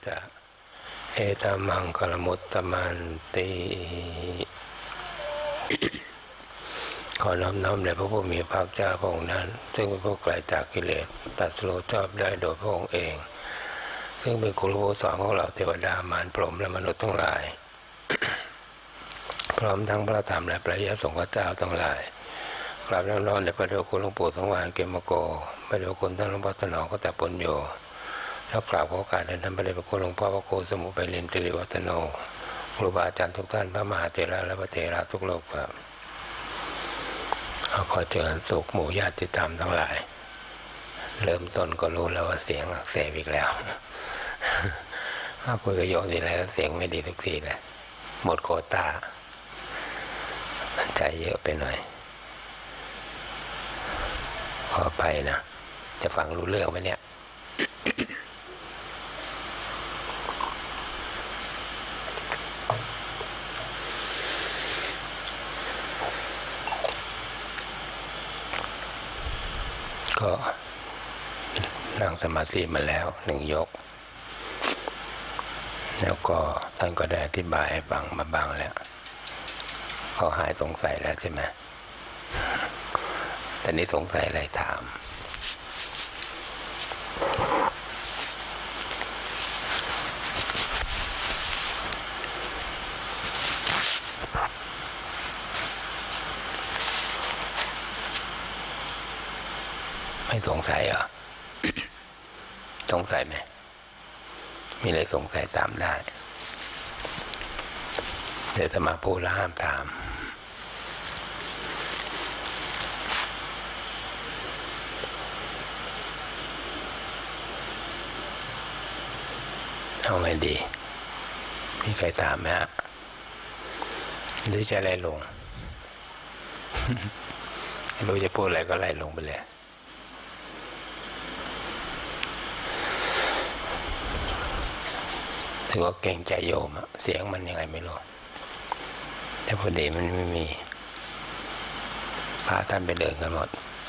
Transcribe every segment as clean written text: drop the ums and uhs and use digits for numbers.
จะเอตมังคลมุตตมันติขอน้อมในพระผู้มีพระภาคเจ้าพระองค์นั้นซึ่งเป็นผู้ไกลจากกิเลสตรัสรู้ชอบได้โดยพระองค์เองซึ่งเป็นครูผู้สอนของเราเทวดามารพรหมและมนุษย์ทั้งหลาย พร้อมทั้งพระธรรมและพระยสงฆ์เจ้าทั้งหลายกราบน้อมในพระเดชคุณหลวงปู่สงวานเกมโกพระเดชคุณท่านหลวงพ่อถนอมก็แต่ปุญโญแล้วกราบขอโอกาสท่านพระเดชคุณหลวงพ่อพระครูสมุไปเรียนตรีวัฒโนครูบาอาจารย์ทุกท่านพระมหาเถระและพระเถระทุกโลกครับขอเจริญสุขหมู่ญาติธรรมทั้งหลายเริ่มต้นก็รู้แล้วว่าเสียงอักเสบอีกแล้วคุยกับโยมทีไรแล้วเสียงไม่ดีทุกทีเลยหมดโควต้าใจเยอะไปหน่อยขอไปนะจะฟังรู้เรื่องไหมเนี่ยก็นั่งสมาธิมาแล้ว1 ยกแล้วก็ท่านก็ได้อธิบายให้ฟังมาบ้างแล้วก็หายสงสัยแล้วใช่ไหมตอนนี้สงสัยอะไรถามไม่สงสัยเหรอ สงสัยไหมมีอะไรสงสัยตามได้เดี๋ยวจะมาพูดแล้วห้ามถามเอาไงดีมีใครถามไหมฮะหรือจะไล่ลง ไม่รู้จะพูดอะไรก็ไล่ลงไปเลยถือว่าเก่งใจโยมเสียงมันยังไงไม่รู้แต่พอดีมันไม่มีพระท่านไปเดินกันหมด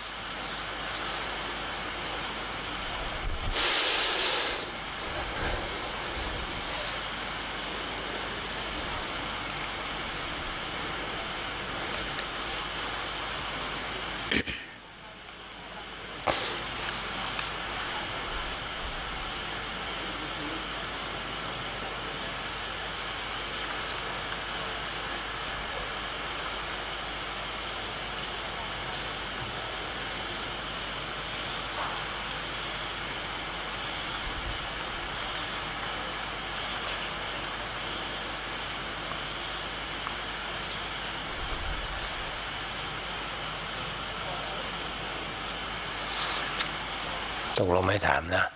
ตกลงไม่ถามนะ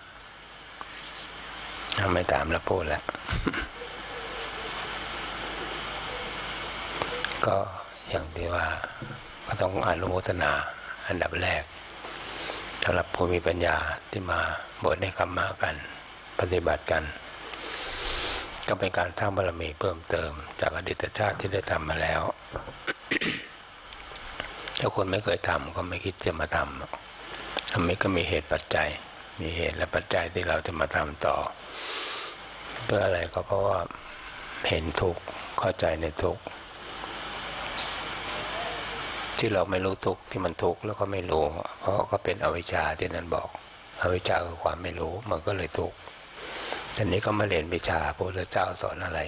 ไม่ถามแล้วพูดแล้ว ก็อย่างที่ว่าก็ต้องอนุโมทนาอันดับแรกสำหรับผู้มีปัญญาที่มาบวชในธรรมะกันปฏิบัติกันก็เป็นการสร้างบารมีเพิ่มเติมจากอดีตชาติที่ได้ทำมาแล้ว ถ้าคนไม่เคยทำก็ไม่คิดจะมาทำทำไมก็มีเหตุปัจจัยมีเหตุและปัจจัยที่เราจะมาทำต่อเพื่ออะไรก็เพราะว่าเห็นทุกข์เข้าใจในทุกข์ที่เราไม่รู้ทุกข์ที่มันทุกข์แล้วก็ไม่รู้เพราะก็เป็นอวิชชาที่นั่นบอกอวิชชาคือความไม่รู้มันก็เลยทุกข์ทีนี้ก็มาเรียนวิชาพระพุทธเจ้าสอนอะไร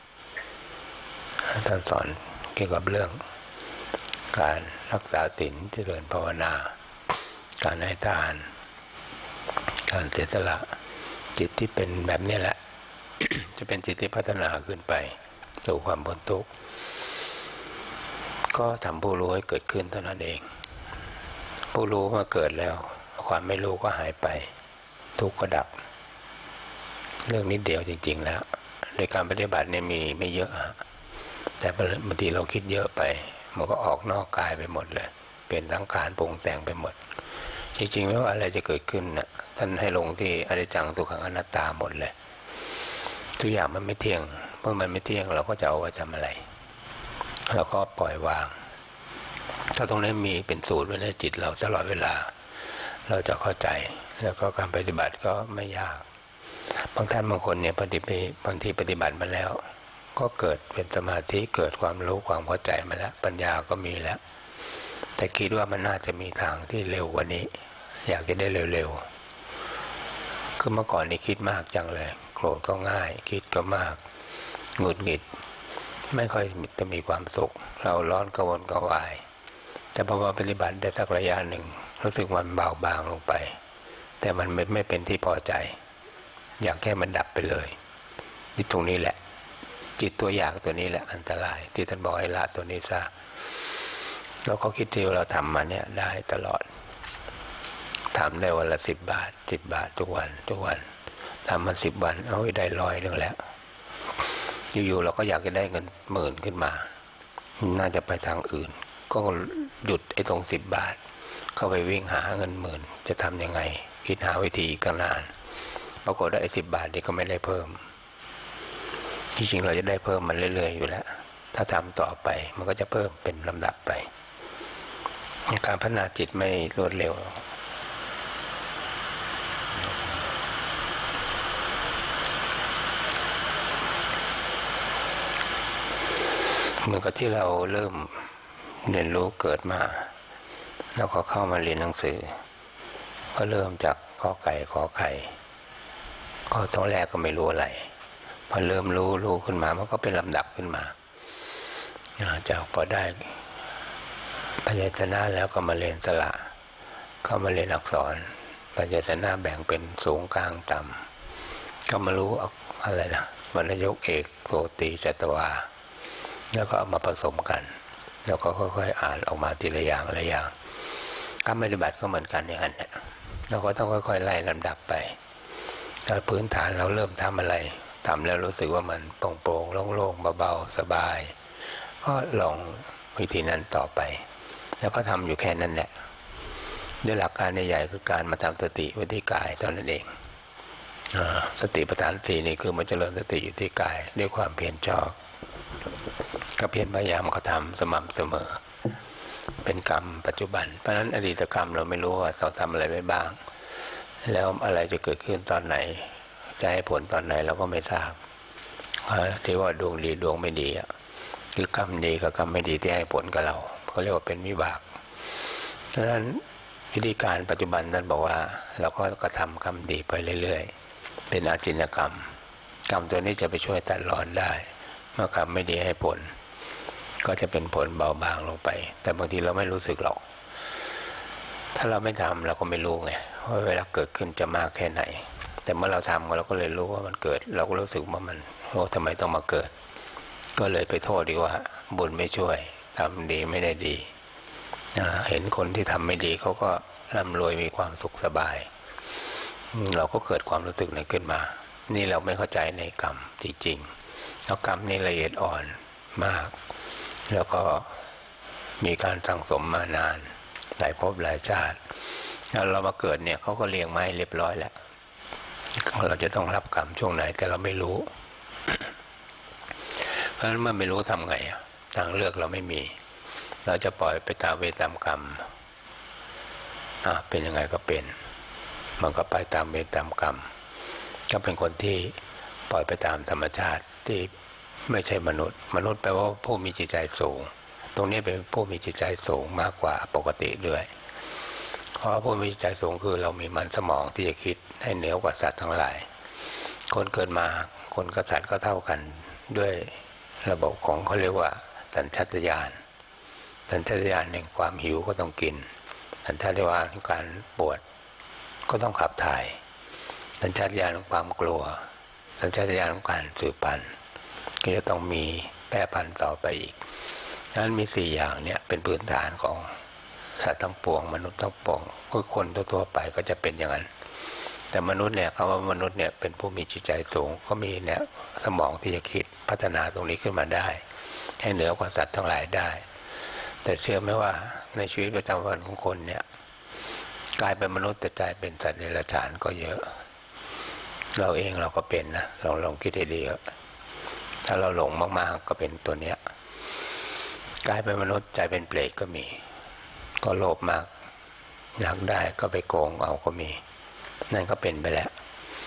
ท่านสอนเกี่ยวกับเรื่องการรักษาศีลเจริญภาวนาการให้ทานการเสียสละจิตที่เป็นแบบนี้แหละ จะเป็นจิตที่พัฒนาขึ้นไปสู่ความพ้นทุกข์ก็ทำผู้รู้ให้เกิดขึ้นเท่านั้นเองผู้รู้เมื่อเกิดแล้วความไม่รู้ก็หายไปทุกข์ก็ดับเรื่องนิดเดียวจริงๆแล้วโดยการปฏิบัติเนี่ยมีไม่เยอะแต่บางทีเราคิดเยอะไปมันก็ออกนอกกายไปหมดเลยเป็นสังขารปรุงแต่งไปหมดจริงๆไม่ว่าอะไรจะเกิดขึ้นน่ะท่านให้ลงที่อนิจจังทุกขังอนัตตาหมดเลยทุกอย่างมันไม่เที่ยงเมื่อมันไม่เที่ยงเราก็จะเอาไว้ทำอะไรเราก็ปล่อยวางถ้าตรงนี้มีเป็นสูตรไว้ในจิตเราตลอดเวลาเราจะเข้าใจแล้วก็การปฏิบัติก็ไม่ยากบางท่านบางคนเนี่ยบางทีปฏิบัติมาแล้ว ก็เกิดเป็นสมาธิเกิดความรู้ความเข้าใจมาแล้วปัญญาก็มีแล้วแต่คิดว่ามันน่าจะมีทางที่เร็วกว่านี้อยากจะได้เร็วๆคือเมื่อก่อนนี่คิดมากจังเลยโกรธก็ง่ายคิดก็มากหงุดหงิดไม่ค่อยจะมีความสุขเราร้อนกระวนกระวายแต่พอมาปฏิบัติได้สักระยะหนึ่งรู้สึกมันเบาบางลงไปแต่มันไม่เป็นที่พอใจอยากให้มันดับไปเลยที่ตรงนี้แหละจิตตัวอยากตัวนี้แหละอันตรายที่ท่านบอกให้ละตัวนี้ซะแล้วเขาคิดที่เราทำมาเนี่ยได้ตลอดทำได้วันละ10 บาท10 บาททุกวันทำมา10 วันเอาได้100นึงแล้วอยู่ๆเราก็อยากจะได้เงิน10,000ขึ้นมาน่าจะไปทางอื่นก็หยุดไอ้ตรง10 บาทเข้าไปวิ่งหาเงิน10,000จะทำยังไงคิดหาวิธีกันนานปรากฏว่าไอ้10 บาทนี่ก็ไม่ได้เพิ่มจริงๆเราจะได้เพิ่มมันเรื่อยๆอยู่แล้วถ้าทำต่อไปมันก็จะเพิ่มเป็นลำดับไปการพัฒนาจิตไม่รวดเร็วเหมือนกับที่เราเริ่มเรียนรู้เกิดมาแล้วก็เข้ามาเรียนหนังสือก็เริ่มจากกอไก่ขอไข่ก็ตอนแรกก็ไม่รู้อะไรพอเริ่มรู้ขึ้นมามันก็เป็นลำดับขึ้นมาจากพอได้พยัญชนะแล้วก็มาเรียนสระก็มาเรียนอักษรพยัญชนะแบ่งเป็นสูงกลางต่ำก็มารู้อะไรนะวรรณยกเอกโสตีจัตวาแล้วก็เอามาผสมกันแล้วก็ค่อยๆอ่านออกมาทีละอย่างละอย่างการปฏิบัติก็เหมือนกันอย่างนั้นแหละเราก็ต้องค่อยๆไล่ลำดับไปถ้าพื้นฐานเราเริ่มทำอะไรทำแล้วรู้สึกว่ามันโปร่งๆโล่งๆเบาๆสบายก็ลองวิธีนั้นต่อไปแล้วก็ทำอยู่แค่นั้นแหละด้วยหลักการใหญ่ๆคือการมาทำสติไว้ที่กายเท่านั้นเองสติปัฏฐาน4นี่คือมันเจริญสติอยู่ที่กายด้วยความเพียรชอบก็เพียรพยายามกระทำสม่ำเสมอเป็นกรรมปัจจุบันเพราะฉะนั้นอดีตกรรมเราไม่รู้ว่าเราทำอะไรไว้บ้างแล้วอะไรจะเกิดขึ้นตอนไหนจะให้ผลตอนไหนเราก็ไม่ทราบที่ว่าดวงดีดวงไม่ดีคือกรรมดีกับกรรมไม่ดีที่ให้ผลกับเราเขาเรียกว่าเป็นวิบากเพราะฉะนั้นวิธีการปัจจุบันนั้นบอกว่าเราก็กระทำกรรมดีไปเรื่อยๆเป็นอาจินกรรมกรรมตัวนี้จะไปช่วยตัดรอนได้เมื่อกรรมไม่ดีให้ผลก็จะเป็นผลเบาบางลงไปแต่บางทีเราไม่รู้สึกหรอกถ้าเราไม่ทำเราก็ไม่รู้ไงว่าเวลาเกิดขึ้นจะมากแค่ไหนแต่เมื่อเราทำเราก็เลยรู้ว่ามันเกิดเราก็รู้สึกว่ามันโอ้ทำไมต้องมาเกิดก็เลยไปโทษดีว่าบุญไม่ช่วยทำดีไม่ได้ดีเห็นคนที่ทำไม่ดีเขาก็ร่ำรวยมีความสุขสบายเราก็เกิดความรู้สึกนั้นขึ้นมานี่เราไม่เข้าใจในกรรมจริงๆแล้วกรรมนี่ละเอียดอ่อนมากแล้วก็มีการสั่งสมมานานหลายภพหลายชาติแล้วเรามาเกิดเนี่ยเขาก็เลี้ยงไม้เรียบร้อยแล้วเราจะต้องรับกรรมช่วงไหนแต่เราไม่รู้ เพราะฉะนั้นเมื่อไม่รู้ทำไงทางเลือกเราไม่มีเราจะปล่อยไปตามเวรตามกรรมเป็นยังไงก็เป็นมันก็ไปตามเวรตามกรรมก็เป็นคนที่ปล่อยไปตามธรรมชาติที่ไม่ใช่มนุษย์แปลว่าผู้มีจิตใจสูงตรงนี้เป็นผู้มีจิตใจสูงมากกว่าปกติด้วยเพราะผู้มีจิตใจสูงคือเรามีมันสมองที่จะคิดให้เหนือกว่าสัตว์ทั้งหลายคนเกิดมาคนกับสัตว์ก็เท่ากันด้วยระบบของเขาเรียกว่าสัญชาตญาณแห่งความหิวก็ต้องกินสัญชาตญาณของการปวดก็ต้องขับถ่ายสัญชาตญาณของความกลัวสัญชาตญาณของการสืบพันธุ์ก็จะต้องมีแพร่พันธุ์ต่อไปอีกนั้นมี4อย่างเนี่ยเป็นพื้นฐานของสัตว์ทั้งปวงมนุษย์ทั้งปวงคือคนทั่วไปก็จะเป็นอย่างนั้นแต่มนุษย์เนี่ยคำว่ามนุษย์เนี่ยเป็นผู้มีจิตใจสูงก็มีเนี่ยสมองที่จะคิดพัฒนาตรงนี้ขึ้นมาได้ให้เหนือกว่าสัตว์ทั้งหลายได้แต่เชื่อไหมว่าในชีวิตประจำวันของคนเนี่ยกลายเป็นมนุษย์แต่ใจเป็นสัตว์เดรัจฉานก็เยอะเราเองเราก็เป็นนะลองคิดให้ดีถ้าเราหลงมากๆก็เป็นตัวเนี้ยกลายเป็นมนุษย์ใจเป็นเปรตก็มีก็โลภมากอยากได้ก็ไปโกงเอาก็มีนั่นก็เป็นไปแล้ว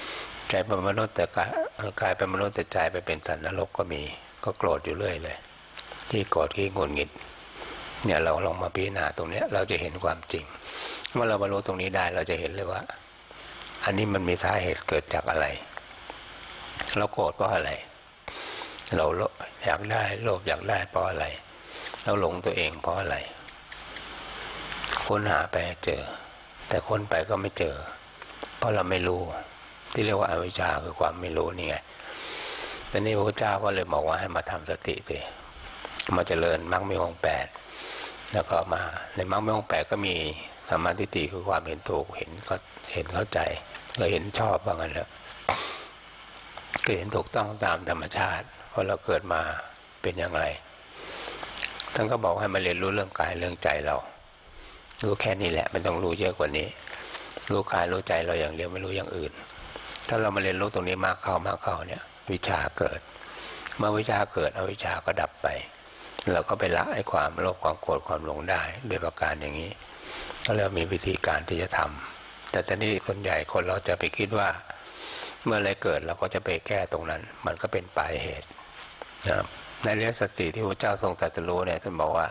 ใจเป็นมนุษย์แต่กายเป็นมนุษย์แต่ใจไปเป็นสัตว์นรกก็มีก็โกรธอยู่เรื่อยเลยที่โกรธที่หงุดหงิดเนี่ยเราลองมาพิจารณาตรงนี้เราจะเห็นความจริงเมื่อเราบรรลุตรงนี้ได้เราจะเห็นเลยว่าอันนี้มันมีสาเหตุเกิดจากอะไรเราโกรธเพราะอะไรเราอยากได้โลภอยากได้เพราะอะไรเราหลงตัวเองเพราะอะไรค้นหาไปเจอแต่ค้นไปก็ไม่เจอเพราะเราไม่รู้ที่เรียกว่าอวิชชาคือความไม่รู้นี่ไงแต่นี่พระพุทธเจ้าก็เลยบอกว่าให้มาทำสติสิมาเจริญมรรคมีองค์ 8แล้วก็มาในมรรคมีองค์ 8ก็มีสัมมาทิฏฐิคือความเห็นถูกเห็นเข้าใจเราเห็นชอบว่างั้นแล้วก็เห็นถูกต้องตามธรรมชาติว่าเราเกิดมาเป็นอย่างไรท่านก็บอกให้มาเรียนรู้เรื่องกายเรื่องใจเรารู้แค่นี้แหละไม่ต้องรู้เยอะกว่านี้รู้กายรู้ใจเราอย่างเดียวไม่รู้อย่างอื่นถ้าเรามาเรียนรู้ตรงนี้มากเข้าเนี่ยวิชาเกิดเมื่อวิชาเกิดอวิชชาก็ดับไปเราก็ไปละไอ้ความโลภความโกรธความหลงได้ด้วยประการอย่างนี้ก็เริ่มมีวิธีการที่จะทำแต่ตอนนี้ส่วนใหญ่คนเราจะไปคิดว่าเมื่ออะไรเกิดเราก็จะไปแก้ตรงนั้นมันก็เป็นปลายเหตุนะครับในอริยสัจสี่ที่พระเจ้าทรงตรัสรู้เนี่ยท่านบอกว่า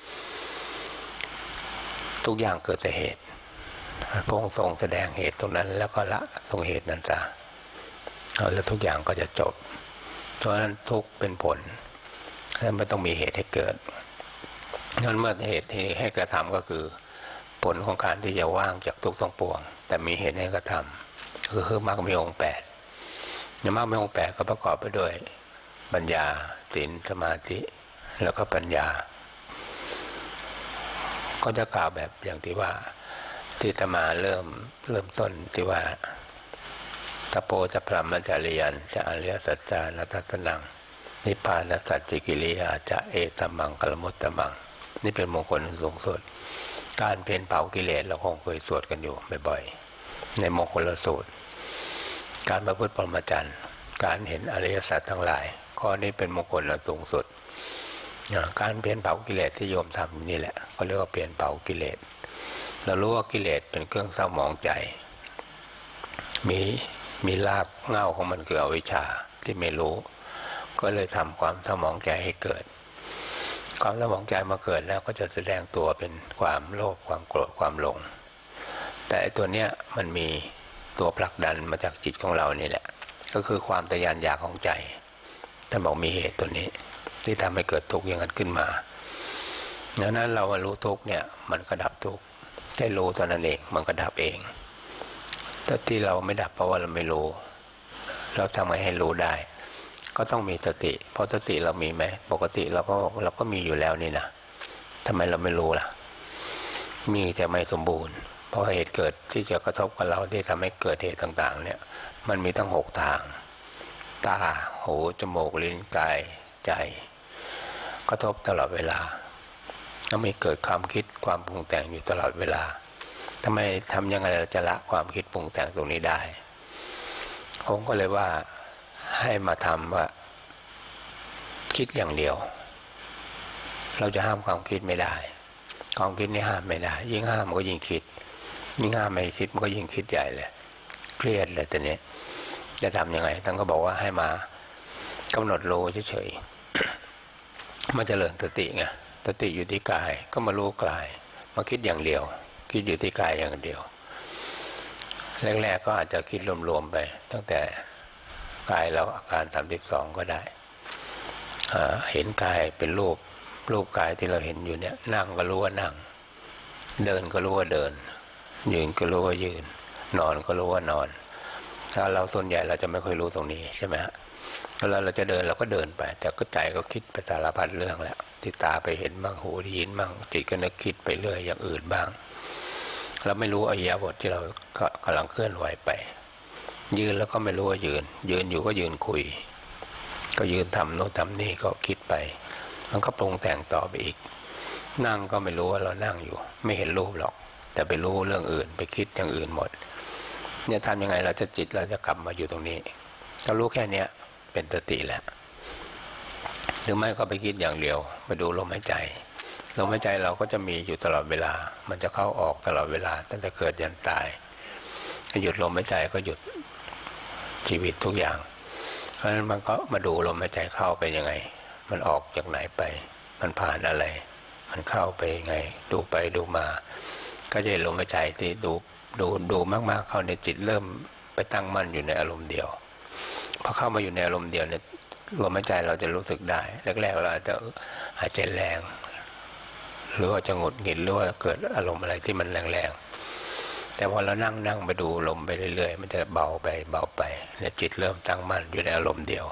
ทุกอย่างเกิดแต่เหตุพระองค์ทรงแสดงเหตุตรงนั้นแล้วก็ละตรงเหตุนั้นซะแล้วทุกอย่างก็จะจบเพราะฉะนั้นทุกเป็นผลและไม่ต้องมีเหตุให้เกิดงั้นเมื่อเหตุให้กระทำก็คือผลของการที่จะว่างจากทุกข์ทั้งปวงแต่มีเหตุให้กระทำคือมรรคมีองค์ 8ในมรรคมีองค์ 8ก็ประกอบไปด้วยปัญญาศีลสมาธิแล้วก็ปัญญาก็จะกล่าวแบบอย่างที่ว่าที่อาตมาเริ่มต้นที่ว่าตโปจะพรหมจริยันจะอริยสัจจานัตตนังนิพพานสัจจิกิริยาจะเอตมังกลมุตตมังนี่เป็นมงคลสูงสุดการเพ่นเผากิเลสเราคงเคยสวดกันอยู่บ่อยๆในมงคลสูตรการประพฤติพรหมจรรย์การเห็นอริยสัจทั้งหลายข้อนี้เป็นมงคลสูงสุดการเปลี่ยนเผากิเลสที่โยมทำนี่แหละเขาเรียกว่าเปลี่ยนเผากิเลสเรารู้ว่ากิเลสเป็นเครื่องเศร้าหมองใจมีรากเหง้าของมันคืออวิชชาที่ไม่รู้ก็เลยทำความเศร้าหมองใจให้เกิดความเศร้าหมองใจมาเกิดแล้วก็จะแสดงตัวเป็นความโลภความโกรธความหลงแต่ไอ้ตัวเนี้ยมันมีตัวผลักดันมาจากจิตของเรานี่แหละก็คือความทะยานอยากของใจท่านบอกมีเหตุตัวนี้ที่ทำให้เกิดทุกข์อย่างนั้นขึ้นมาดังนั้นเรามารู้ทุกข์เนี่ยมันก็ดับทุกข์ได้รู้ตอนนั้นเองมันก็ดับเองแต่ที่เราไม่ดับเพราะว่าเราไม่รู้เราทำไงให้รู้ได้ก็ต้องมีสติเพราะสติเรามีไหมปกติเราก็มีอยู่แล้วนี่นะทำไมเราไม่รู้ล่ะมีแต่ไม่สมบูรณ์เพราะเหตุเกิดที่จะกระทบกับเราที่ทำให้เกิดเหตุต่างๆเนี่ยมันมีตั้ง6ทางตาหูจมูกลิ้นกายใจกระทบตลอดเวลาแล้วมีเกิดความคิดความปรุงแต่งอยู่ตลอดเวลาทำไมทำยังไงเราจะละความคิดปรุงแต่งตรงนี้ได้ผมก็เลยว่าให้มาทำว่าคิดอย่างเดียวเราจะห้ามความคิดไม่ได้ความคิดนี่ห้ามไม่ได้ยิ่งห้ามมันก็ยิ่งคิดยิ่งห้ามไม่คิดมันก็ยิ่งคิดใหญ่เลยเครียดเลยตอนนี้จะทำยังไงท่านก็บอกว่าให้มากำหนดรู้เฉยๆมาเจริญสติไงสติอยู่ที่กายก็มารู้กายมาคิดอย่างเดียวคิดอยู่ที่กายอย่างเดียวแรกๆก็อาจจะคิดรวมๆไปตั้งแต่กายเราอาการ32ก็ได้เห็นกายเป็นรูปกายที่เราเห็นอยู่เนี่ยนั่งก็รู้ว่านั่งเดินก็รู้ว่าเดินยืนก็รู้ว่ายืนนอนก็รู้ว่านอนถ้าเราส่วนใหญ่เราจะไม่ค่อยรู้ตรงนี้ใช่ไหมฮะเวลาเราจะเดินเราก็เดินไปแต่ก็ใจก็คิดไปสารพัดเรื่องแล้วที่ตาไปเห็นบ้างหูได้ยินบ้างจิตก็นึกคิดไปเรื่อยอย่างอื่นบ้างเราไม่รู้อริยบทที่เรากำลังเคลื่อนไหวไปยืนแล้วก็ไม่รู้ว่ายืนอยู่ก็ยืนคุยก็ยืนทำโน้ตทำนี่ก็คิดไปมันก็ปรุงแต่งต่อไปอีกนั่งก็ไม่รู้ว่าเรานั่งอยู่ไม่เห็นรูปหรอกแต่ไปรู้เรื่องอื่นไปคิดอย่างอื่นหมดเนี่ยทำยังไงเราจะจิตเราจะกลับมาอยู่ตรงนี้เรารู้แค่เนี้ยเป็นสติแล้วหรือไม่ก็ไปคิดอย่างเดียวไปดูลมหายใจลมหายใจเราก็จะมีอยู่ตลอดเวลามันจะเข้าออกตลอดเวลาตั้งแต่เกิดยันตายหยุดลมหายใจก็หยุดชีวิตทุกอย่างเพราะฉะนั้นมันก็มาดูลมหายใจเข้าไปยังไงมันออกจากไหนไปมันผ่านอะไรมันเข้าไปยังไงดูไปดูมาก็จะเห็นลมหายใจที่ดูมากๆเข้าในจิตเริ่มไปตั้งมั่นอยู่ในอารมณ์เดียวพอเข้ามาอยู่ในอารมณ์เดียวเนี่ยลมหายใจเราจะรู้สึกได้แรกๆเราอาจจะหายใจแรงหรือว่าจะหงุดหงิดหรือว่าเกิดอารมณ์อะไรที่มันแรงๆแต่พอเรานั่งไปดูลมไปเรื่อยๆมันจะเบาไปเนี่ยจิตเริ่มตั้งมั่นอยู่ในอารมณ์เดียว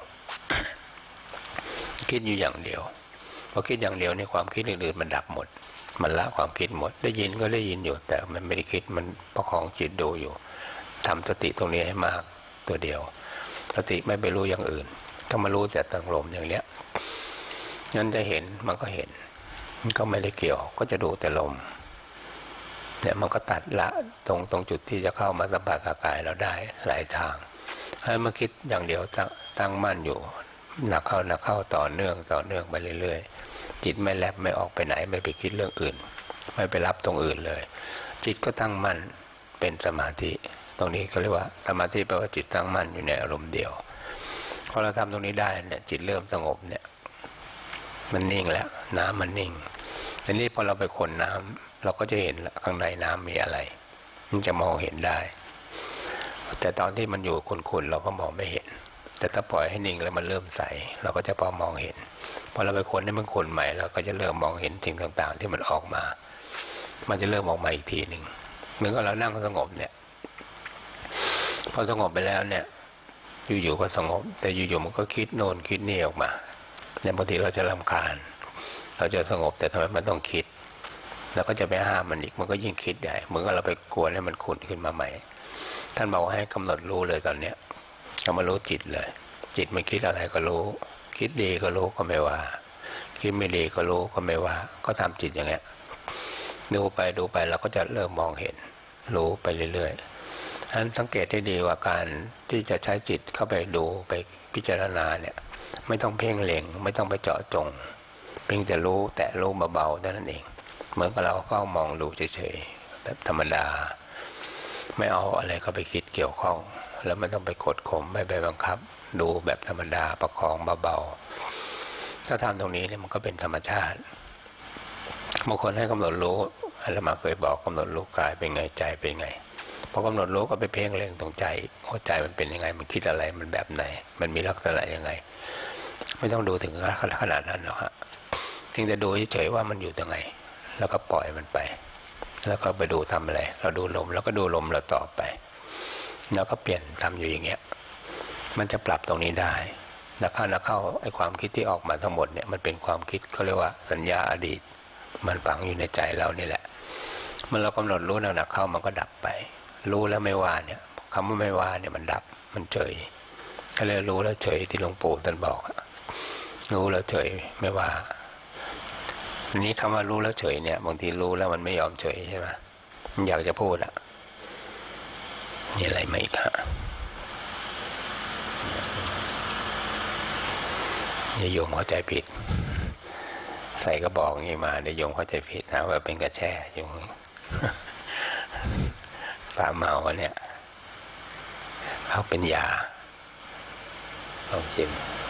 คิดอยู่อย่างเดียวพอคิดอย่างเดียวในความคิดอื่นๆมันดับหมดมันละความคิดหมดได้ยินก็ได้ยินอยู่แต่มันไม่ได้คิดมันประคองจิตดูอยู่ทำสติตรงนี้ให้มากตัวเดียวสติไม่ไปรู้อย่างอื่นก็มารู้แต่ตั้งลมอย่างเนี้ยงั้นจะเห็นมันก็เห็นมันก็ไม่ได้เกี่ยวก็จะดูแต่ลมเนี่ยมันก็ตัดละตรงจุดที่จะเข้ามาสัมผัสกับกายเราได้หลายทางให้มาคิดอย่างเดียวตั้งมั่นอยู่หนักเข้าต่อเนื่องไปเรื่อยๆจิตไม่แลบไม่ออกไปไหนไม่ไปคิดเรื่องอื่นไม่ไปรับตรงอื่นเลยจิตก็ตั้งมั่นเป็นสมาธิตรงนี้เขาเรียกว่าสมาธิแปลว่าจิตตั้งมั่นอยู่ในอารมณ์เดียวพอเราทำตรงนี้ได้เนี่ยจิตเริ่มสงบเนี่ยมันนิ่งแล้วน้ำมันนิ่งทีนี้พอเราไปขนน้ำเราก็จะเห็นข้างในน้ำมีอะไรมันจะมองเห็นได้แต่ตอนที่มันอยู่ขุ่นๆเราก็มองไม่เห็นแต่ถ้าปล่อยให้นิ่งแล้วมันเริ่มใสเราก็จะพอมองเห็นพอเราไปค้นให้มันขุ่นใหม่เราก็จะเริ่มมองเห็นสิ่งต่างๆที่มันออกมามันจะเริ่มออกมาอีกทีหนึ่งเหมือนกับเรานั่งสงบเนี่ยพอสงบไปแล้วเนี่ยอยู่ๆก็สงบแต่อยู่ๆมันก็คิดโน่นคิดนี่ออกมาเนี่ยบางทีเราจะรำคาญเราจะสงบแต่ทำไมมันต้องคิดเราก็จะไปห้ามมันอีกมันก็ยิ่งคิดใหญ่เหมือนกับเราไปกวนให้มันขุ่นขึ้นมาใหม่ท่านบอกให้กำหนดรู้เลยตอนเนี้ยก็มารู้จิตเลยจิตมันคิดอะไรก็รู้คิดดีก็รู้ก็ไม่ว่าคิดไม่ดีก็รู้ก็ไม่ว่าก็ทำจิตอย่างเงี้ยดูไปเราก็จะเริ่มมองเห็นรู้ไปเรื่อยๆฉะนั้นสังเกตให้ดีว่าการที่จะใช้จิตเข้าไปดูไปพิจารณาเนี่ยไม่ต้องเพ่งเล็งไม่ต้องไปเจาะจงเพียงแต่รู้แตะรู้เบาๆเท่านั้นเองเหมือนกับเราเฝ้ามองดูเฉยๆแบบธรรมดาไม่เอาอะไรเข้าไปคิดเกี่ยวข้องแล้วไม่ต้องไปกดข่มไม่ไปบังคับดูแบบธรรมดาประคองเบาๆถ้าทำตรงนี้เนี่ยมันก็เป็นธรรมชาติบางคนให้กำหนดรู้อาตมาเคยบอกกำหนดรู้กายเป็นไงใจเป็นไงพอกำหนดรู้ก็ไปเพ่งเล็งตรงใจว่าใจมันเป็นยังไงมันคิดอะไรมันแบบไหนมันมีลักษณะยังไงไม่ต้องดูถึงขนาดนั้นหรอกฮะเพียงแต่ดูเฉยๆว่ามันอยู่ตรงไหนแล้วก็ปล่อยมันไปแล้วก็ไปดูทำอะไรเราดูลมแล้วก็ดูลมเราต่อไปแล้วก็เปลี่ยนทำอยู่อย่างเงี้ยมันจะปรับตรงนี้ได้นักเข้าไอ้ความคิดที่ออกมาทั้งหมดเนี่ยมันเป็นความคิดเขาเรียกว่าสัญญาอดีตมันฝังอยู่ในใจเรานี่แหละเมื่อเรากำหนดรู้หนักเข้ามันก็ดับไปรู้แล้วไม่ว่าเนี่ยคำว่าไม่ว่าเนี่ยมันดับมันเฉยก็เลยรู้แล้วเฉยที่หลวงปู่ท่านบอกรู้แล้วเฉยไม่ว่าทีนี้คำว่ารู้แล้วเฉยเนี่ยบางทีรู้แล้วมันไม่ยอมเฉยใช่ไหมมันอยากจะพูดอะมีอะไรไหมอีกฮะอย่าโยมเข้าใจผิดใส่กระบอกงี้มาเดี๋ยวโยมเข้าใจผิดนะว่าเป็นกระแช่โยมปลาเมาเนี่ยเขาเป็นยาลองชิม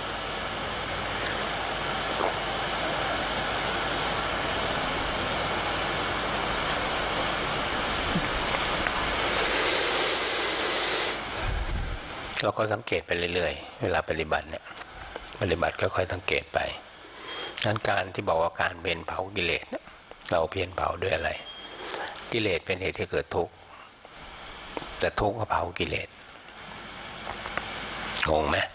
เราก็สังเกตไปเรื่อยๆเวลาปฏิบัติเนี่ยปฏิบัติค่อยๆสังเกตไปนั้นการที่บอกว่าการเพียรเผากิเลสเราเพียรเผาด้วยอะไรกิเลสเป็นเหตุให้เกิดทุกข์แต่ทุกข์ก็เผากิเลสงงไหม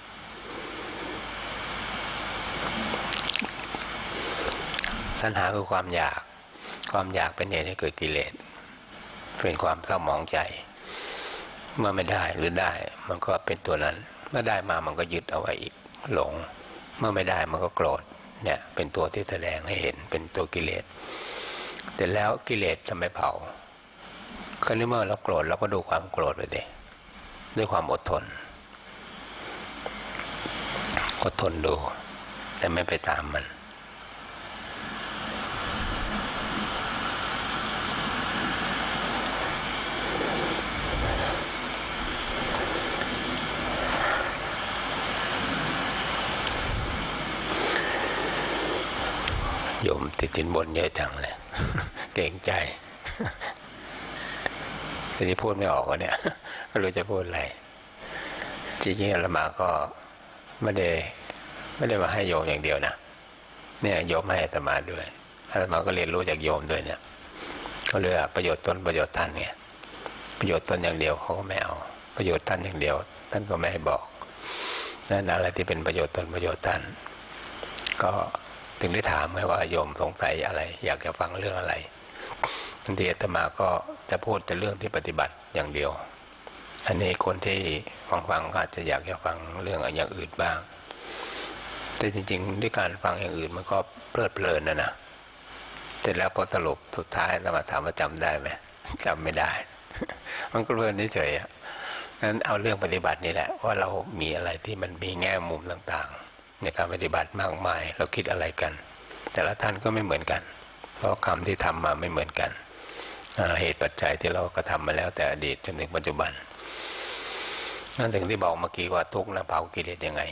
ตัณหาคือความอยากเป็นเหตุให้เกิดกิเลสเป็นความเศร้าหมองใจเมื่อไม่ได้หรือได้มันก็เป็นตัวนั้นเมื่อได้มามันก็ยึดเอาไว้อีกหลงเมื่อไม่ได้มันก็โกรธเนี่ยเป็นตัวที่แสดงให้เห็นเป็นตัวกิเลสแต่แล้วกิเลสทำไมเผาคือเมื่อเราโกรธเราก็ดูความโกรธไปดิด้วยความอดทนดูแต่ไม่ไปตามมันติดสินบนเยอะจังเลยเกรงใจทีนี้พูดไม่ออกวะเนี่ยไม่รู้จะพูดอะไรจริงๆอาตมาก็ไม่ได้มาให้โยมอย่างเดียวนะเนี่ยโยมให้อาตมาด้วยอาตมาก็เรียนรู้จากโยมด้วยเนี่ยเขาเรียกประโยชน์ตนประโยชน์ท่านเนี่ยประโยชน์ตนอย่างเดียวเขาก็ไม่เอาประโยชน์ท่านอย่างเดียวท่านก็ไม่ให้บอกนั่นอะไรที่เป็นประโยชน์ตนประโยชน์ท่านก็ถึงได้ถามไงว่าโยมสงสัยอะไรอยากจะฟังเรื่องอะไรบางทีอาตมาก็จะพูดแต่เรื่องที่ปฏิบัติอย่างเดียวอันนี้คนที่ฟังก็อาจจะอยากจะฟังเรื่องอย่างอื่นบ้างแต่จริงๆด้วยการฟังอย่างอื่นมันก็เพลิดเพลินนะเสร็จแล้วพอสรุปสุดท้ายอาตมาถามว่าจำได้ไหมจำไม่ได้ มันก็เพลินเฉยๆนั้นเอาเรื่องปฏิบัตินี่แหละว่าเรามีอะไรที่มันมีแง่มุมต่างๆในการปฏิบัติมากมายเราคิดอะไรกันแต่ละท่านก็ไม่เหมือนกันเพราะคำที่ทำมาไม่เหมือนกันเหตุปัจจัยที่เรากระทำมาแล้วแต่อดีตจนถึงปัจจุบันนั่นถึงที่บอกเมื่อกี้ว่าทุกข์นะเผากิเลสยังไง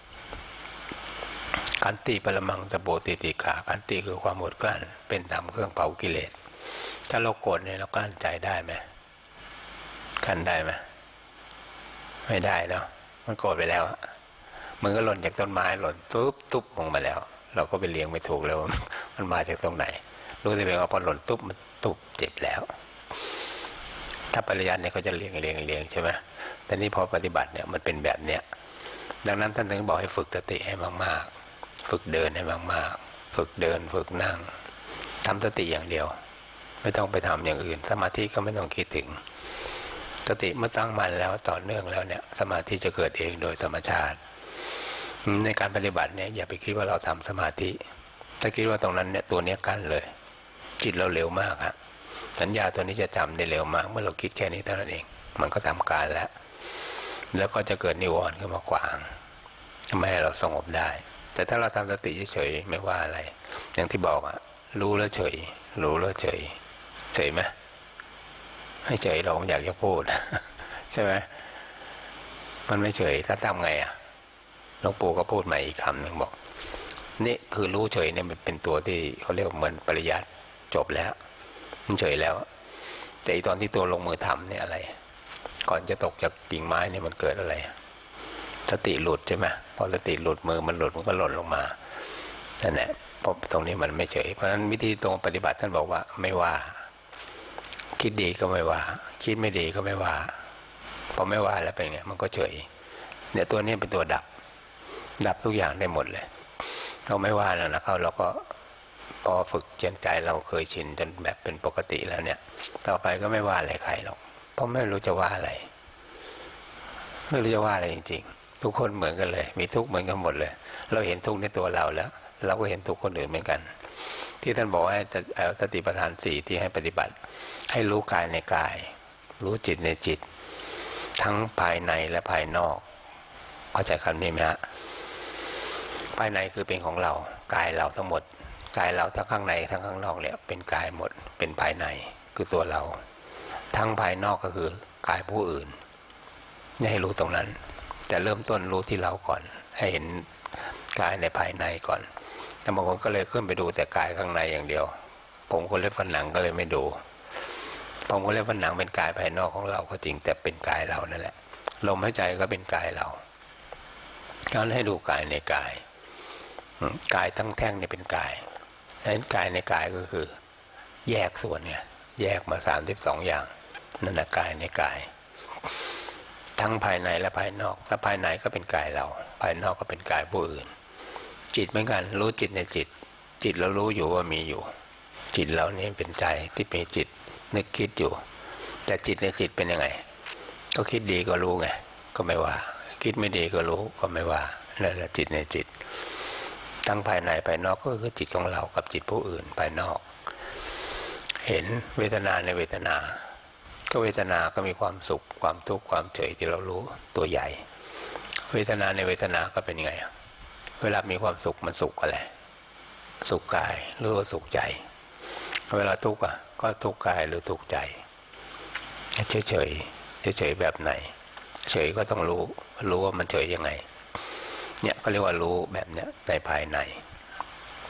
ขันติปรมังตโปติติขาขันติคือความอดกลั้นเป็นธรรมเครื่องเผากิเลสถ้าเราโกรธเนี่ยเรากลั้นใจได้ไหมกั้นได้ไหมไม่ได้เนาะมันโกรธไปแล้วมันก็หล่นจากต้นไม้หล่นตุ๊บลงมาแล้วเราก็ไปเลี้ยงไม่ถูกแล้วมันมาจากตรงไหนรู้สิเพียงว่าพอหล่นตุ๊บมันตุ๊บเจ็บแล้วถ้าปริยัติเนี่ยเขาจะเลี้ยงใช่ไหมแต่นี่พอปฏิบัติเนี่ยมันเป็นแบบเนี้ยดังนั้นท่านถึงบอกให้ฝึกสติให้มากๆฝึกเดินให้มากๆฝึกเดินฝึกนั่งทำสติอย่างเดียวไม่ต้องไปทำอย่างอื่นสมาธิก็ไม่ต้องคิดถึงสติเมื่อตั้งมั่นแล้วต่อเนื่องแล้วเนี่ยสมาธิจะเกิดเองโดยธรรมชาติในการปฏิบัติเนี่ยอย่าไปคิดว่าเราทำสมาธิถ้าคิดว่าตรงนั้นเนี่ยตัวเนี้ยกั้นเลยจิตเราเร็วมากฮะสัญญาตัวนี้จะจำได้เร็วมากเมื่อเราคิดแค่นี้เท่านั้นเองมันก็ทำการแล้วก็จะเกิดนิวรณ์ขึ้นมาขวางไม่ให้เราสงบได้แต่ถ้าเราทำสติเฉยๆไม่ว่าอะไรอย่างที่บอกอะรู้แล้วเฉยรู้แล้วเฉยไหมไม่เฉยเราอยากจะพูดใช่ไหมมันไม่เฉยถ้าทำไงอะหลวงปู่ก็พูดใหม่อีกคำหนึ่งบอกนี่คือรู้เฉยเนี่ยมันเป็นตัวที่เขาเรียกเหมือนปริยัติจบแล้วมันเฉยแล้วแต่ตอนที่ตัวลงมือทำเนี่ยอะไรก่อนจะตกจากกิ่งไม้เนี่ยมันเกิดอะไรสติหลุดใช่ไหมพอสติหลุดมือมันหลุดมันก็หล่นลงมานั่นแหละเพราะตรงนี้มันไม่เฉยเพราะฉะนั้นวิธีตรงปฏิบัติท่านบอกว่าไม่ว่าคิดดีก็ไม่ว่าคิดไม่ดีก็ไม่ว่าพอไม่ว่าแล้วเป็นไงมันก็เฉยเนี่ยตัวนี้เป็นตัวดับทุกอย่างได้หมดเลยเราไม่ว่าแล้วนะเราก็พอฝึกจนใจเราเคยชินจนแบบเป็นปกติแล้วเนี่ยต่อไปก็ไม่ว่าอะไรใครหรอกเพราะไม่รู้จะว่าอะไรไม่รู้จะว่าอะไรจริงๆทุกคนเหมือนกันเลยมีทุกข์เหมือนกันหมดเลยเราเห็นทุกข์ในตัวเราแล้วเราก็เห็นทุกข์คนอื่นเหมือนกันที่ท่านบอกให้เอาสติปัฏฐานสี่ที่ให้ปฏิบัติให้รู้กายในกายรู้จิตในจิตทั้งภายในและภายนอกเข้าใจคำนี้ไหมฮะภายในคือเป็นของเรากายเราทั้งหมดกายเราทั้งข้างในทั้งข้างนอกเนี่ยเป็นกายหมดเป็นภายในคือตัวเราทั้งภายนอกก็คือกายผู้อื่นให้รู้ตรงนั้นแต่เริ่มต้นรู้ที่เราก่อนให้เห็นกายในภายในก่อนแต่บางคนก็เลยขึ้นไปดูแต่กายข้างในอย่างเดียวผมคนเล็บฝันหนังก็เลยไม่ดูผมคนเล็บฝันหนังเป็นกายภายนอกของเราก็จริงแต่เป็นกายเรานั่นแหละลมหายใจก็เป็นกายเราการให้ดูกายในกายกายทั้งแท่งนี่เป็นกายฉะนั้นกายในกายก็คือแยกส่วนเนี่ยแยกมา32อย่างนั่นแหละกายในกายทั้งภายในและภายนอกถ้าภายในก็เป็นกายเราภายนอกก็เป็นกายผู้อื่นจิตเหมือนกันรู้จิตในจิตจิตเรารู้อยู่ว่ามีอยู่จิตเรานี่เป็นใจที่มีจิตนึกคิดอยู่แต่จิตในจิตเป็นยังไงก็คิดดีก็รู้ไงก็ไม่ว่าคิดไม่ดีก็รู้ก็ไม่ว่านั่นแหละจิตในจิตทั้งภายในภายนอกก็คือจิตของเรากับจิตผู้อื่นภายนอกเห็นเวทนาในเวทนาก็เวทนาก็มีความสุขความทุกข์ความเฉยที่เรารู้ตัวใหญ่เวทนาในเวทนาก็เป็นไงเวลามีความสุขมันสุขอะไรสุขกายหรือว่าสุขใจเวลาทุกข์ก็ทุกข์กายหรือทุกข์ใจเฉยแบบไหนเฉยก็ต้องรู้ว่ามันเฉยยังไงเนี่ยก็เรียกว่ารู้แบบเนี้ยในภายใน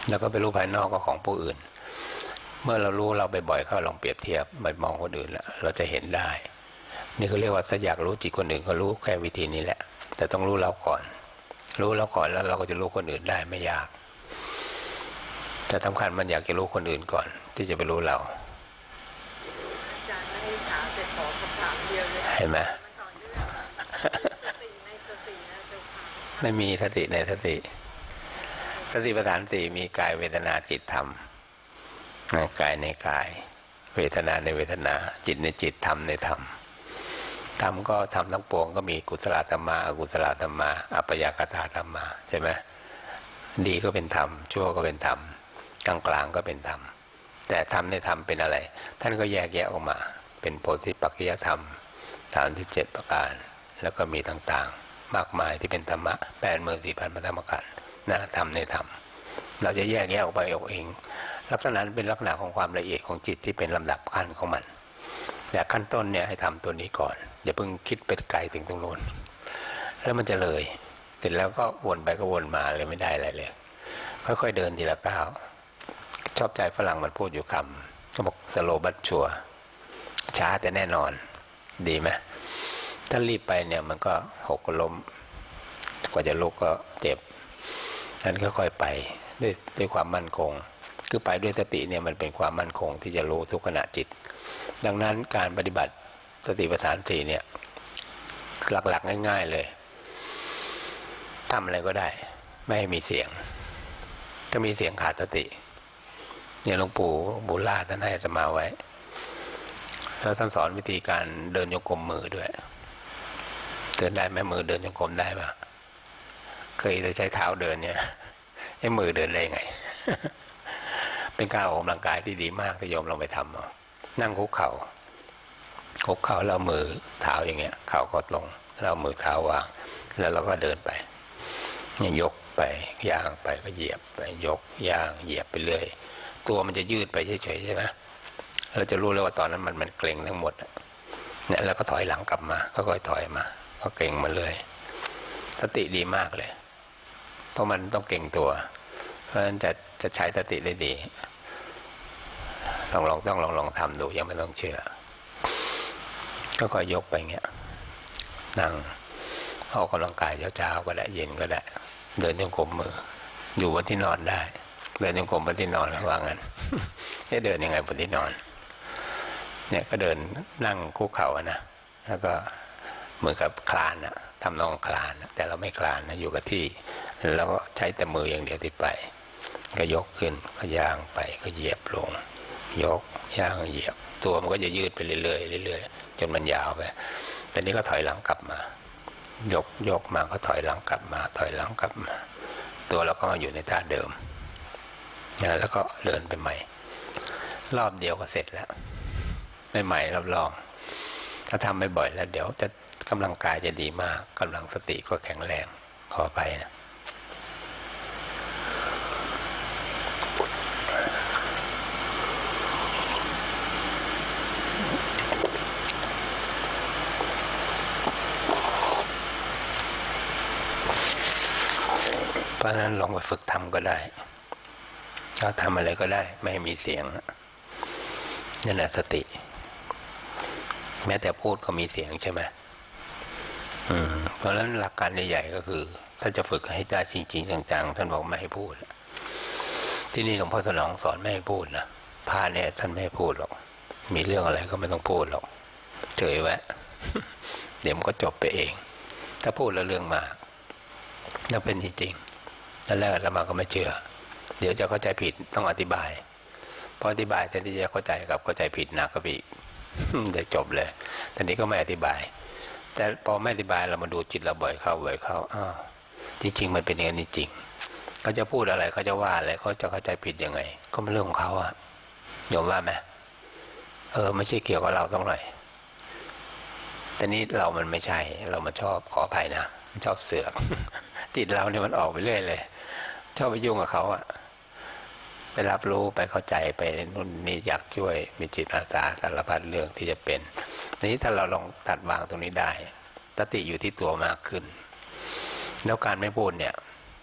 แล้วก็ไปรู้ภายนอกก็ของผู้อื่นเมื่อเรารู้เราไปบ่อยเข้าลองเปรียบเทียบไปมองคนอื่นแล้วเราจะเห็นได้นี่เขาเรียกว่าถ้าอยากรู้จิตคนอื่นก็รู้แค่วิธีนี้แหละแต่ต้องรู้เราก่อนรู้เราก่อนแล้วเราก็จะรู้คนอื่นได้ไม่ยากแต่สำคัญมันอยากจะรู้คนอื่นก่อนที่จะไปรู้เราเห็นไหมไม่มีสติในสติปัฏฐานสี่มีกายเวทนาจิตธรรมกายในกายเวทนาในเวทนาจิตในจิตธรรมในธรรมธรรมก็ธรรมทั้งปวงก็มีกุศลธรรมะอกุศลธรรมะอัปปยากตาธรรมะใช่ไหมดีก็เป็นธรรมชั่วก็เป็นธรรมกลางกลางก็เป็นธรรมแต่ธรรมในธรรมเป็นอะไรท่านก็แยกแยะออกมาเป็นโพธิปักขิยธรรม37ประการแล้วก็มีต่างๆมากมายที่เป็นธรรมะ84,000 พระธรรมขันธ์นั่นธรรมในธรรมเราจะแยกแยะออกไปเองลักษณะนั้นเป็นลักษณะของความละเอียดของจิตที่เป็นลำดับขั้นของมันแต่ขั้นต้นเนี่ยให้ทำตัวนี้ก่อนอย่าเพิ่งคิดไปไกลถึงตรงโน้นแล้วมันจะเลยเสร็จแล้วก็วนไปก็วนมาเลยไม่ได้อะไรเลยค่อยๆเดินทีละก้าวชอบใจฝรั่งมันพูดอยู่คำเขาบอกสโลบัตชัวช้าแต่แน่นอนดีไหมถ้ารีบไปเนี่ยมันก็หกล้มกว่าจะลุกก็เจ็บนั้นค่อยๆไปด้วยความมั่นคงคือไปด้วยสติเนี่ยมันเป็นความมั่นคงที่จะรู้ทุกขณะจิตดังนั้นการปฏิบัติสติปัฏฐานสี่เนี่ยหลักๆง่ายๆเลยทำอะไรก็ได้ไม่ให้มีเสียงถ้ามีเสียงขาดสติเนี่ยหลวงปู่บุญลาท่านให้อาตมาไว้แล้วท่านสอนวิธีการเดินโยกมมือด้วยเดินได้ไหมมือเดินโยกมได้ปะเคยจะใช้เท้าเดินเนี่ยไอ้มือเดินได้ไง เป็นการออกกำลังกายที่ดีมากที่โยมลองไปทำเอานั่งคุกเข่าแล้วมือเท้าอย่างเงี้ยเข่าก็ลงแล้วมือเท้าวางแล้วเราก็เดินไปเนี่ยยกไปย่างไปก็เหยียบไปยกย่างเหยียบไปเรื่อยตัวมันจะยืดไปเฉยๆใช่ไหมเราจะรู้เลยว่าตอนนั้นมันเกร็งทั้งหมดเนี่ยแล้วก็ถอยหลังกลับมาก็ค่อยถอยมาก็เกร็งมาเลยสติดีมากเลยเพราะมันต้องเก่งตัวเพราะฉะนั้นจะใช้สติได้ดีต้องลองทำดูยังไม่ต้องเชื่อก็ค่อยยกไปเงี้ยนั่งออกกำลังกายเช้าๆก็ได้เย็นก็ได้เดินจงกรมมืออยู่บนที่นอนได้เดินจงกรมบนที่นอนแล้วว่างั้นจะเดินยังไงบนที่นอนเนี่ยก็เดินนั่งคุกเข่านะแล้วก็เหมือนกับคลานนะทำนองคลานแต่เราไม่คลานนะอยู่กับที่แล้วก็ใช้แต่มืออย่างเดียวที่ไปก็ยกขึ้นก็ย่างไปก็เหยียบลงยกย่างเหยียบตัวมันก็จะยืดไปเรื่อยๆจนมันยาวไปแต่นี้ก็ถอยหลังกลับมายกมาก็ถอยหลังกลับมาถอยหลังกลับมาตัวเราก็มาอยู่ในท่าเดิมแล้วก็เดินไปใหม่รอบเดียวก็เสร็จแล้วใหม่ๆรับรองถ้าทำไม่บ่อยแล้วเดี๋ยวจะกำลังกายจะดีมากกำลังสติก็แข็งแรงขอไปนะเพราะนั้นลองไปฝึกทำก็ได้เราทำอะไรก็ได้ไม่ให้มีเสียงนั่นแหละสติแม้แต่พูดก็มีเสียงใช่ไหมเพราะฉะนั้นหลักการใหญ่ๆก็คือถ้าจะฝึกให้ได้จริงๆจังๆท่านบอกไม่ให้พูดที่นี่หลวงพ่อสนองสอนไม่ให้พูดนะพระเนี่ยท่านไม่ให้พูดหรอกมีเรื่องอะไรก็ไม่ต้องพูดหรอกเฉยไว้ เดี๋ยวมันก็จบไปเองถ้าพูดแล้วเรื่องมากแล้วเป็นจริงๆตอนแรกอาตมาก็ไม่เชื่อเดี๋ยวจะเข้าใจผิดต้องอธิบายพออธิบายแทนที่จะเข้าใจกับเข้าใจผิดหนักก็อีกเดี๋ยวจบเลยทีนี้ก็ไม่อธิบายแต่พอไม่อธิบายเรามาดูจิตเราบ่อยเข้าอ้าวจริงๆมันเป็นอย่างนี้จริงเขาจะพูดอะไรเขาจะว่าอะไรเขาจะเข้าใจผิดยังไงก็เป็นเรื่องของเขาอะยอมว่าไหมไม่ใช่เกี่ยวกับเราต้องหน่อยแต่นี้เรามันไม่ใช่เรามันชอบขออภัยนะชอบเสือกจิตเราเนี่ยมันออกไปเรื่อยเลยชอบไปยุ่งกับเขาอะไปรับรู้ไปเข้าใจไปนู่นนี่อยากช่วยมีจิตอาสาสารพัดเรื่องที่จะเป็นนี้ถ้าเราลองตัดวางตรงนี้ได้สติอยู่ที่ตัวมากขึ้นแล้วการไม่พูดเนี่ย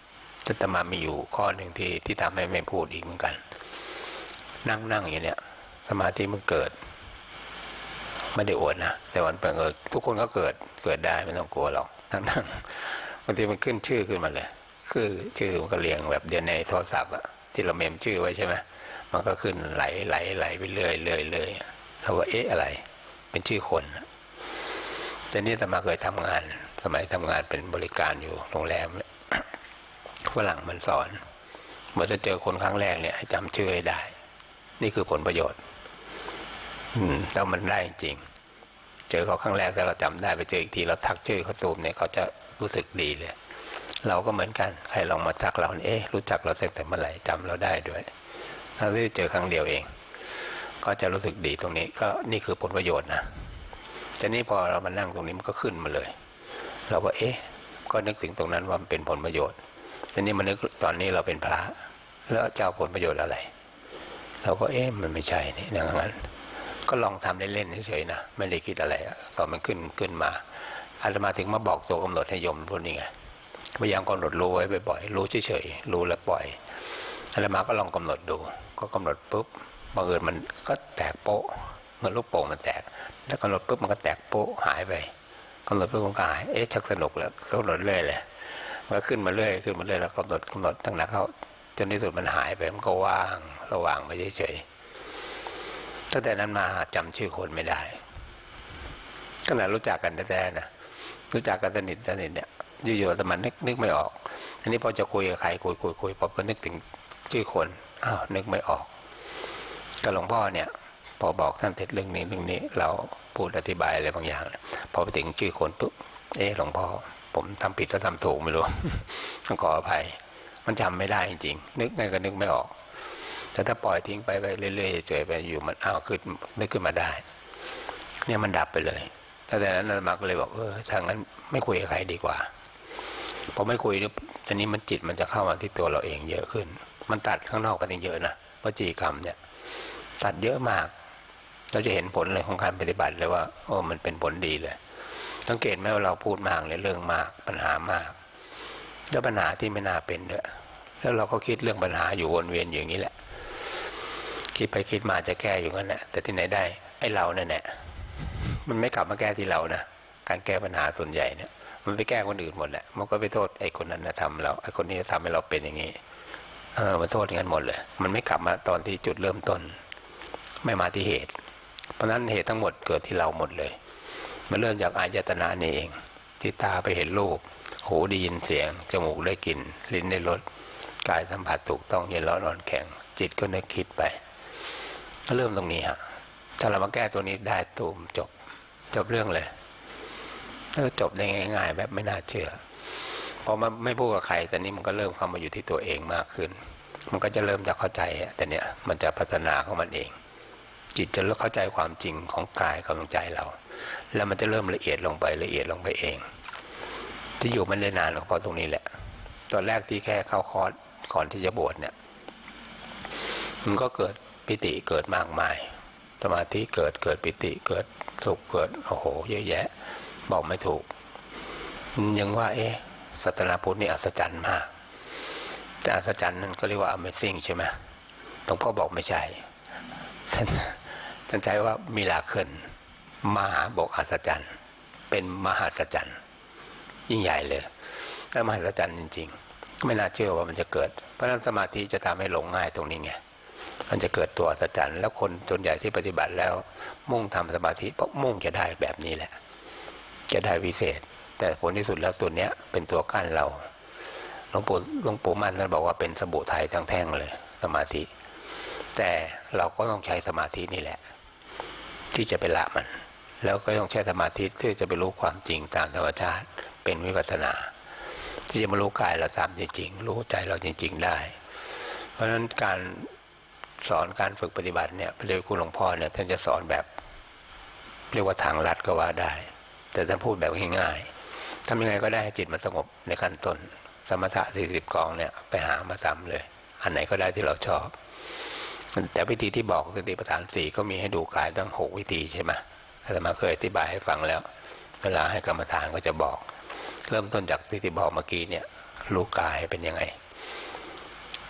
อาตมามีอยู่ข้อหนึ่งที่ทำให้ไม่พูดอีกเหมือนกันนั่งอย่างเนี้ยสมาธิมันเกิดไม่ได้อวดนะแต่วันเกิดทุกคนก็เกิดได้ไม่ต้องกลัวหรอกนั่งบางทีมันขึ้นชื่อขึ้นมาเลยคือชื่อมันก็เรียงแบบเดียวในโทรศัพท์อะที่เราเมมชื่อไว้ใช่ไหมมันก็ขึ้นไหลไปเรื่อยเราว่าอะไรเป็นชื่อคนแต่นี่อาตมาเคยทำงานสมัยทำงานเป็นบริการอยู่โรงแรมฝรั่งมันสอนเมื่อจะเจอคนครั้งแรกเนี่ยให้จำชื่อให้ได้นี่คือผลประโยชน์แล้วมันได้จริงเจอเขาครั้งแรกแต่เราจำได้ไปเจออีกทีเราทักชื่อเขาซูมเนี่ยเขาจะรู้สึกดีเลยเราก็เหมือนกันใครลองมาทักเรารู้จักเราตั้งแต่เมื่อไหร่จำเราได้ด้วยถ้าได้เจอครั้งเดียวเองก็จะรู้สึกดีตรงนี้ก็นี่คือผลประโยชน์นะทีนี้พอเรามานั่งตรงนี้มันก็ขึ้นมาเลยเราก็ก็นึกถึงตรงนั้นว่ามันเป็นผลประโยชน์ทีนี้มานึกตอนนี้เราเป็นพระแล้วจะเอาผลประโยชน์อะไรเราก็มันไม่ใช่นี่อย่างนั้นก็ลองทำเล่นๆเฉยๆนะไม่ได้คิดอะไรตอนมันขึ้นมาอาตมาถึงมาบอกตัวกำหนดให้โยมพวกนี้ไงพยายามกำหนดรู้ไว้บ่อยๆรู้เฉยๆรู้แล้วปล่อยอาตมาก็ลองกำหนดดูก็กำหนดปุ๊บบังเอิญมันก็แตกโป๊ะเหมือนลูกโป่งมันแตกแล้วกำหนดปุ๊บมันก็แตกโป๊ะหายไปกำหนดปุ๊บมันก็หายชักสนุกแล้วกำหนดเรื่อยเลยมันก็ขึ้นมาเรื่อยแล้วกำหนดตั้งหนักเข้าจนที่สุดมันหายไปมันก็ว่างระว่างไปเฉยๆตั้งแต่นั้นมาจำชื่อคนไม่ได้ขนาดรู้จักกันแท้ๆนะรู้จักกันสนิทเนี่ยอยู่ๆแต่มันนึกไม่ออกอันนี้พอจะคุยกับใครคุยพอนึกถึงชื่อคนนึกไม่ออกก็หลวงพ่อเนี่ยพอบอกท่านเสร็จเรื่องนี้เราพูดอธิบายอะไรบางอย่างพอไปถึงชื่อคนปุ๊บหลวงพ่อผมทำผิดแล้วทำถูกไม่รู้ ต้องขออภัยมันจำไม่ได้จริงๆนึกไงก็นึกไม่ออกแต่ถ้าปล่อยทิ้งไปเรื่อยๆเฉยไปอยู่มันขึ้นนึกขึ้นมาได้เนี่ยมันดับไปเลยตั้งแต่นั้นอาตมาก็เลยบอกถ้างั้นไม่คุยกับใครดีกว่าพอไม่คุยเนี่ยตอนนี้มันจิตมันจะเข้ามาที่ตัวเราเองเยอะขึ้นมันตัดข้างนอกกันเยอะนะวจีกรรมเนี่ยตัดเยอะมากเราจะเห็นผลเลยของการปฏิบัติเลยว่ามันเป็นผลดีเลยสังเกตไหมว่าเราพูดมากเลยเรื่องมากปัญหามากแล้วปัญหาที่ไม่น่าเป็นด้วยแล้วเราก็คิดเรื่องปัญหาอยู่วนเวียนอย่างนี้แหละคิดไปคิดมาจะแก้อยู่งั้นแหละแต่ที่ไหนได้เราเนี่ยแหละมันไม่กลับมาแก้ที่เรานะการแก้ปัญหาส่วนใหญ่เนี่ยมันไปแก้คนอื่นหมดแหละมันก็ไปโทษไอ้คนนั้นนะทำเราไอ้คนนี้ทำให้เราเป็นอย่างนี้มาโทษกันหมดเลยมันไม่กลับมาตอนที่จุดเริ่มต้นไม่มาที่เหตุเพราะนั้นเหตุทั้งหมดเกิดที่เราหมดเลยมันเริ่มจากอายตนะนี่เองที่ตาไปเห็นรูปหูได้ยินเสียงจมูกได้กลิ่นลิ้นได้รสกายสัมผัสถูกต้องเย็นร้อนอ่อนแข็งจิตก็นึกคิดไปก็เริ่มตรงนี้ฮะถ้าเรามาแก้ตัวนี้ได้ตูมจบเรื่องเลยแล้วจบได้ง่ายๆแบบไม่น่าเชื่อพอมันไม่พูดกับใครแต่นี้มันก็เริ่มเข้ามาอยู่ที่ตัวเองมากขึ้นมันก็จะเริ่มจะเข้าใจแต่เนี้ยมันจะพัฒนาของมันเองจิตจะเริ่มเข้าใจความจริงของกายของใจเราแล้วมันจะเริ่มละเอียดลงไปเองที่อยู่มันได้นานเพราะตรงนี้แหละตอนแรกที่แค่เข้าคอร์สก่อนที่จะบวชเนี่ยมันก็เกิดปิติเกิดมากมายสมาธิเกิดปิติเกิดสุขเกิดโอ้โหเยอะแยะบอกไม่ถูกยังว่าศาสนาพุทธนี่อัศจรรย์มากแต่อัศจรรย์นั้นก็เรียกว่า Amazing ใช่ไหมหลวงพ่อบอกไม่ใช่ท่านใช้ว่ามิราเคิลมหาบอกอัศจรรย์เป็นมหัศจรรย์ยิ่งใหญ่เลยและมหัศจรรย์จริงๆไม่น่าเชื่อว่ามันจะเกิดเพราะนั้นสมาธิจะทำให้หลงง่ายตรงนี้ไงมันจะเกิดตัวอัศจรรย์แล้วคนส่วนใหญ่ที่ปฏิบัติแล้วมุ่งทำสมาธิเพราะมุ่งจะได้แบบนี้แหละจะได้วิเศษแต่ผลที่สุดแล้วตัวเนี้ยเป็นตัวกั้นเราหลวงปู่มั่นท่านบอกว่าเป็นสบู่ไทยทั้งแท่งเลยสมาธิแต่เราก็ต้องใช้สมาธินี่แหละที่จะไปละมันแล้วก็ต้องใช้สมาธิที่จะไปรู้ความจริงตามธรรมชาติเป็นวิปัสสนาที่จะมารู้กายเราตามจริงๆรู้ใจเราจริงๆได้เพราะฉะนั้นการสอนการฝึกปฏิบัติเนี่ยพระเดชคุณหลวงพ่อเนี่ยท่านจะสอนแบบเรียกว่าทางลัดก็ว่าได้แต่ท่านพูดแบบง่ายๆทำยังไงก็ได้ให้จิตมันสงบในขั้นต้นสมถะ40กองเนี่ยไปหามาทำเลยอันไหนก็ได้ที่เราชอบแต่วิธีที่บอกสติปัฏฐาน4ก็มีให้ดูกายตั้ง6วิธีใช่ไหมอาตมาเคยอธิบายให้ฟังแล้วเวลาให้กรรมฐานก็จะบอกเริ่มต้นจากที่บอกเมื่อกี้เนี่ยรู้กายเป็นยังไง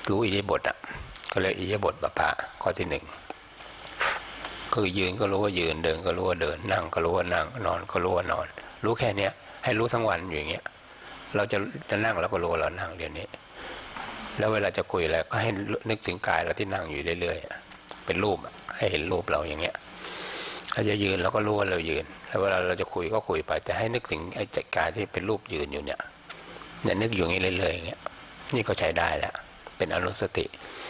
รู้อิริยาบถอ่ะก็เลยอิริยาบถบัพพะข้อที่หนึ่งคือยืนก็รู้ว่ายืนเดินก็รู้ว่าเดินนั่งก็รู้ว่านั่งนอนก็รู้ว่านอนรู้แค่เนี้ยให้รู้ทั้งวันอยู่อย่างเงี้ยเราจะนั่งเราก็รู้ว่าเรานั่งเดี๋ยวนี้แล้วเวลาจะคุยอะไรก็ให้นึกถึงกายเราที่นั่งอยู่เรื่อยๆเป็นรูปให้เห็นรูปเราอย่างเงี้ยถ้าจะยืนเราก็รู้ว่าเรายืนแล้วเวลาเราจะคุยก็คุยไปแต่ให้นึกถึงไอ้กายที่เป็นรูปยืนอยู่เนี่ยนึกอยู่อย่างนี้เรื่อยๆอย่างเงี้ยนี่ก็ใช้ได้แล้วเป็นอนุสติ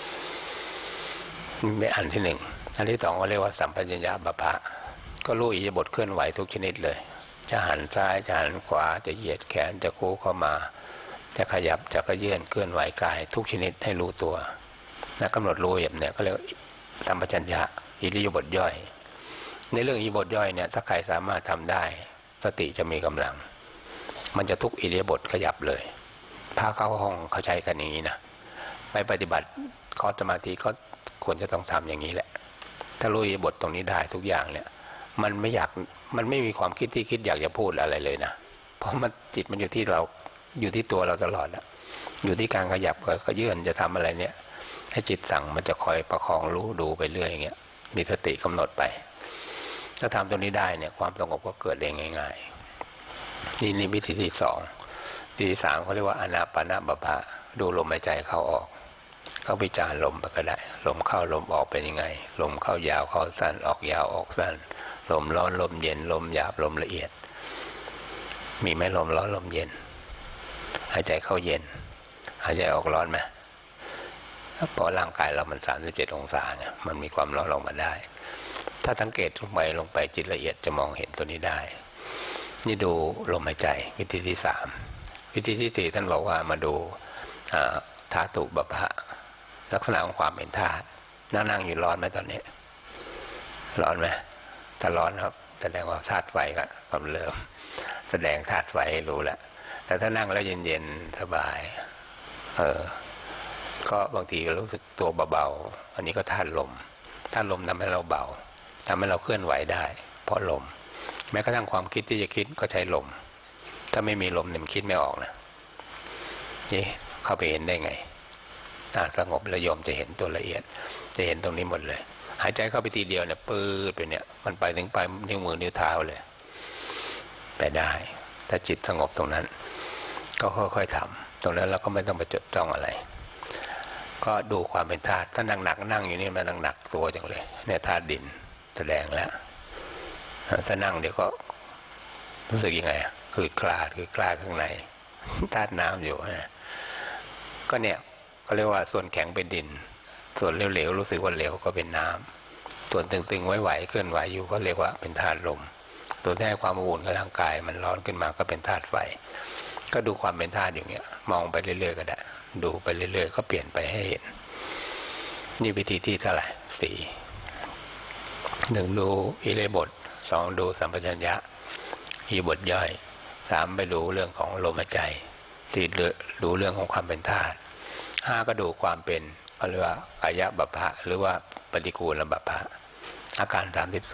เป็นอันที่หนึ่งอันที่สองก็เรียกว่าสัมปชัญญะบัพพะก็รู้อิริยาบถเคลื่อนไหวทุกชนิดเลยจะหันซ้ายจะหันขวาจะเหยียดแขนจะคู่เข้ามาจะขยับจะกระเยื่อนเคลื่อนไหวกายทุกชนิดให้รู้ตัวนะกำหนดรู้อย่างเนี้ยก็เรียกสัมปชัญญะอิริยาบถย่อยในเรื่องอิริยาบถย่อยเนี่ยถ้าใครสามารถทำได้สติจะมีกำลังมันจะทุกอิริยาบถขยับเลยพาเข้าห้องเขาใช้กันอย่างนี้นะไปปฏิบัติคอร์สสมาธิก็ควรจะต้องทำอย่างนี้แหละถ้ารู้อิริยาบถตรงนี้ได้ทุกอย่างเนี่ยมันไม่มีความคิดที่คิดอยากจะพูดอะไรเลยนะเพราะมันจิตมันอยู่ที่เราอยู่ที่ตัวเราตลอดนะอยู่ที่การขยับก็ยื่นจะทำอะไรเนี่ยให้จิตสั่งมันจะคอยประคองรู้ดูไปเรื่อยอย่างเงี้ยมีสติกำหนดไปถ้าทำตรงนี้ได้เนี่ยความสงบก็เกิดเองง่ายๆนี่วิธีที่สองวิธีที่สามเขาเรียกว่าอานาปานบัพพะดูลมหายใจเข้าออกเข้าพิจารลมไปก็ได้ลมเข้าลมออกเป็นยังไงลมเข้ายาวเข้าสั้นออกยาวออกสั้นลมร้อนลมเย็นลมหยาบลมละเอียดมีไหมลมร้อนลมเย็นหายใจเข้าเย็นหายใจออกร้อนไหมเพราะร่างกายเรามัน37 องศาเนี่ยมันมีความร้อนออกมาได้ถ้าสังเกตลงไปจิตละเอียดจะมองเห็นตัวนี้ได้นี่ดูลมหายใจวิธีที่สามวิธีที่สี่ท่านบอกว่ามาดูธาตุบัพพะลักษณะของความเป็นธาตุนั่งอยู่ร้อนไหมตอนนี้ร้อนไหมถ้าร้อนครับแสดงว่าธาตุไฟก็กำเริบแสดงธาตุไฟให้รู้แล้วแต่ถ้านั่งแล้วเย็นๆสบายก็บางทีก็รู้สึกตัวเบาๆอันนี้ก็ธาตุลมธาตุลมทำให้เราเบาทำให้เราเคลื่อนไหวได้เพราะลมแม้กระทั่งความคิดที่จะคิดก็ใช้ลมถ้าไม่มีลมเนี่ยมันคิดไม่ออกนะนี่เข้าไปเห็นได้ไงสงบแล้วโยมจะเห็นตัวละเอียดจะเห็นตรงนี้หมดเลยหายใจเข้าไปทีเดียวเนี่ยปื๊ดไปเนี่ยมันไปถึงปลายนิ้วมือนิ้วเท้าเลยไปได้ถ้าจิตสงบตรงนั้นก็ค่อยๆทำตรงนั้นเราก็ไม่ต้องไปจดจ้องอะไรก็ดูความเป็นธาตุถ้าหนักนั่งอยู่นี่มันหนักตัวจังเลยเนี่ยธาตุดินแสดงแล้วถ้านั่งเดี๋ยวก็รู้สึกยังไงคือคลาข้างในธาตุน้ำอยู่ก็เนี่ยก็เรียกว่าส่วนแข็งเป็นดินส่วนเหลวๆรู้สึกว่าเหลวก็เป็นน้ำส่วนตึงๆไหวๆเคลื่อนไหวอยู่ก็เรียกว่าเป็นธาตุลมตัวที่ให้ความอุ่นกับร่างกายมันร้อนขึ้นมาก็เป็นธาตุไฟก็ดูความเป็นธาตุอย่างเงี้ยมองไปเรื่อยๆก็ได้ดูไปเรื่อยๆก็เปลี่ยนไปให้เห็นนี่วิธีที่เท่าไหร่สี่หนึ่งดูอิริยาบถสองดูสัมปชัญญะอิริยาบถย่อยสามไปดูเรื่องของลมหายใจที่ดูเรื่องของความเป็นธาตุห้าก็ดูความเป็นเรียกว่ากายบัพพะหรือว่าปฏิกูลบัพพะอาการ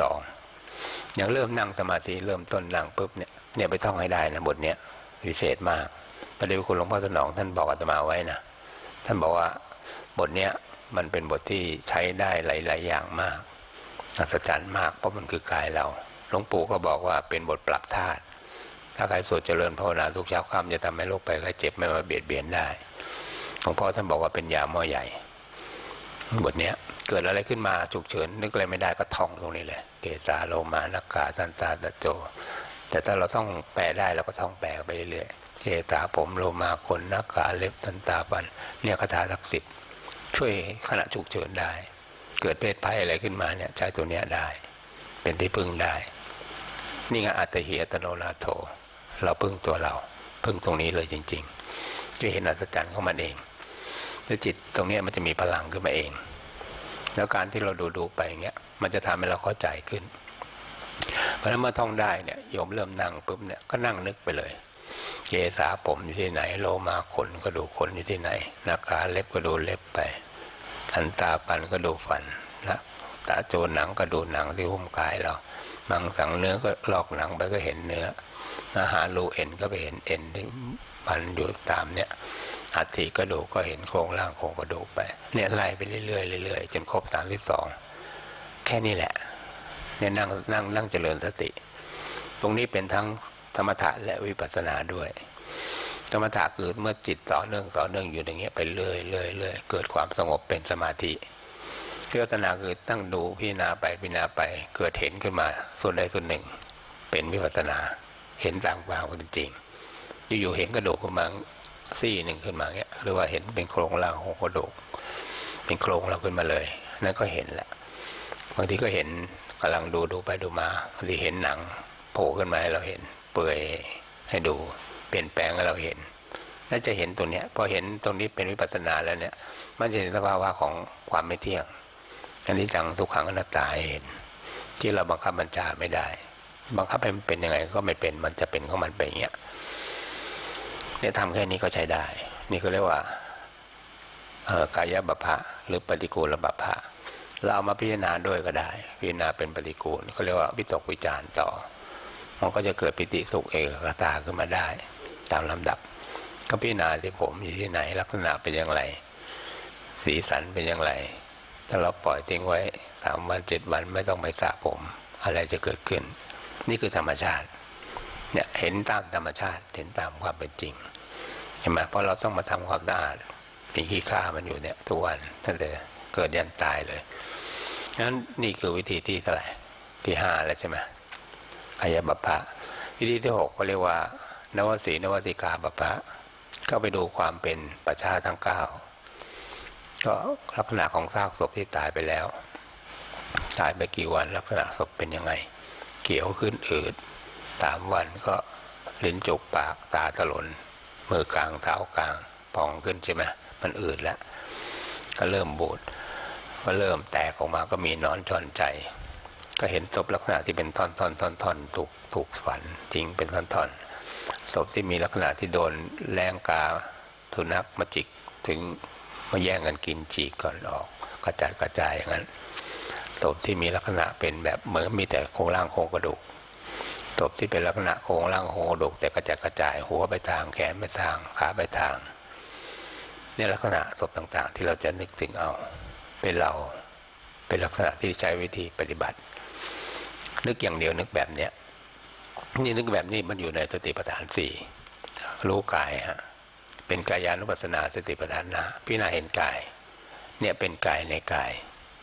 32อย่างเริ่มนั่งสมาธิเริ่มต้นนั่งปุ๊บเนี่ยไปท่องให้ได้นะบทเนี้ยพิเศษมากพระเดชพระคุณหลวงพ่อสนองท่านบอกอาตมาไว้นะท่านบอกว่าบทเนี้ยมันเป็นบทที่ใช้ได้หลายๆอย่างมากอัศจรรย์มากเพราะมันคือกายเราหลวงปู่ก็บอกว่าเป็นบทปรับธาตุถ้าใครสวดเจริญภาวนาทุกเช้าค่ำจะทำให้โรคภัยไข้เจ็บไม่มาเบียดเบียนได้หลวงพ่อท่านบอกว่าเป็นยาหม้อใหญ่บทเนี้ยเกิดอะไรขึ้นมาฉุกเฉินนึกอะไรไม่ได้ก็ท่องตรงนี้เลยเกสาโลมานักกาตันตาตะโจแต่ถ้าเราต้องแปลได้เราก็ท่องแปลไปเรื่อยๆเกตาผมโลมาขนนักกาเล็บตันตาปันเนี่ยคาถาศักดิ์สิทธิ์ช่วยขณะฉุกเฉินได้เกิดเพศภัยอะไรขึ้นมาเนี่ยใช้ตัวเนี้ยได้เป็นที่พึ่งได้นี่ไงอัตถิอัตโนนาโถเราพึ่งตัวเราพึ่งตรงนี้เลยจริงๆจะเห็นอัศจรรย์ของมันเองแล้วจิตตรงนี้มันจะมีพลังขึ้นมาเองแล้วการที่เราดูไปอย่างเงี้ยมันจะทำให้เราเข้าใจขึ้นเพราะฉะนั้นเมื่อท่องได้เนี่ยโยมเริ่มนั่งปุ๊บเนี่ยก็นั่งนึกไปเลยเกสาผมอยู่ที่ไหนโลมาขนก็ดูขนอยู่ที่ไหนนาคาเล็บก็ดูเล็บไปทันตาปันก็ดูฟันนะตาโจหนังก็ดูหนังที่หุ้มกายเรามังสังเนื้อก็ลอกหนังไปก็เห็นเนื้ออาหารรูเอ็นก็ไปเห็นเอ็นที่มันอยู่ตามเนี่ยอัฐิกระดูกก็เห็นโครงร่างโครงกระดูกไปเนี่ยไล่ไปเรื่อยๆเรื่อยๆจนครบ32แค่นี้แหละเนี่ยนั่งเจริญสติตรงนี้เป็นทั้งสมถะและวิปัสสนาด้วยสมถะคือเมื่อจิตต่อเนื่องอยู่อย่างเงี้ยไปเรื่อยเกิดความสงบเป็นสมาธิวิปัสสนาคือตั้งดูพิจารณาไปเกิดเห็นขึ้นมาส่วนใดส่วนหนึ่งเป็นวิปัสสนาเห็นตามความเป็นจริงอยู่ๆเห็นกระดูกขึ้นมาซี่หนึ่งขึ้นมาเงี้ยหรือว่าเห็นเป็นโครงร่างของกระดูกเป็นโครงเราขึ้นมาเลยนั่นก็เห็นแหละบางทีก็เห็นกำลังดูไปดูมาบางทีเห็นหนังโผล่ขึ้นมาให้เราเห็นเปื่อยให้ดูเปลี่ยนแปลงให้เราเห็นน่าจะเห็นตัวเนี้ยพอเห็นตรงนี้เป็นวิปัสสนาแล้วเนี่ยมันจะเห็นสภาวะของความไม่เที่ยงอันนี้จังทุกขังอนัตตาเห็นที่เราบังคับบัญชาไม่ได้บังคับให้มันเป็นยังไงก็ไม่เป็นมันจะเป็นของมันไปอย่างเงี้ยเนี่ยทำแค่นี้ก็ใช้ได้นี่ก็เรียกว่ากายบัพพะหรือปฏิกูลบัพพะเราเอามาพิจารณาด้วยก็ได้พิจารณาเป็นปฏิกูลเขาเรียกว่าวิตกวิจารณ์ต่อมันก็จะเกิดปิติสุขเอกคตาขึ้นมาได้ตามลำดับก็พิจารณาที่ผมอยู่ที่ไหนลักษณะเป็นอย่างไรสีสันเป็นอย่างไรถ้าเราปล่อยทิ้งไว้3 วัน 7 วันไม่ต้องไปสระผมอะไรจะเกิดขึ้นนี่คือธรรมชาติเนี่ยเห็นตามธรรมชาติเห็นตามความเป็นจริงเห็นไหมเพราะเราต้องมาทำความสะอาดมีขี้ข้ามันอยู่เนี่ยทุกวันตั้งแต่เกิดยันตายเลยงั้นนี่คือวิธีที่เท่าไหร่ที่5แล้วใช่ไหมอายบัพพะวิธีที่6ก็เรียกว่านวสีนวสิกาบัพพะก็ไปดูความเป็นปัจฉาทั้ง9ก็ลักษณะของซากศพที่ตายไปแล้วตายไปกี่วันลักษณะศพเป็นยังไงเขียวขึ้นอืด3 วันก็ลิ้นจุกปากตาถลนมือกลางเท้ากลางพองขึ้นใช่ไหมมันอืดแล้วก็เริ่มบูดก็เริ่มแตกออกมาก็มีนอนจอนใจก็เห็นศพลักษณะที่เป็นท่อนถูกฝันทิ้งเป็นท่อนศพที่มีลักษณะที่โดนแรงกาสุนัขมาจิกถึงมาแย่งกันกินฉีกก่อนออกกระจัดกระจายอย่างนั้นศพที่มีลักษณะเป็นแบบเหมือนมีแต่โครงร่างโครงกระดูกศพที่เป็นลักษณะโครงร่างโครงกระดูกแต่กระจัดกระจายหัวไปทางแขนไปทางขาไปทางนี่ลักษณะศพต่างๆที่เราจะนึกถึงเอาเป็นเราเป็นลักษณะที่ใช้วิธีปฏิบัตินึกอย่างเดียวนึกแบบเนี้ยนี่นึกแบบนี้มันอยู่ในสติปัฏฐาน4รู้กายฮะเป็นกายานุปัสสนาสติปัฏฐานนะพิจารณาเห็นกายเนี่ยเป็นกายในกาย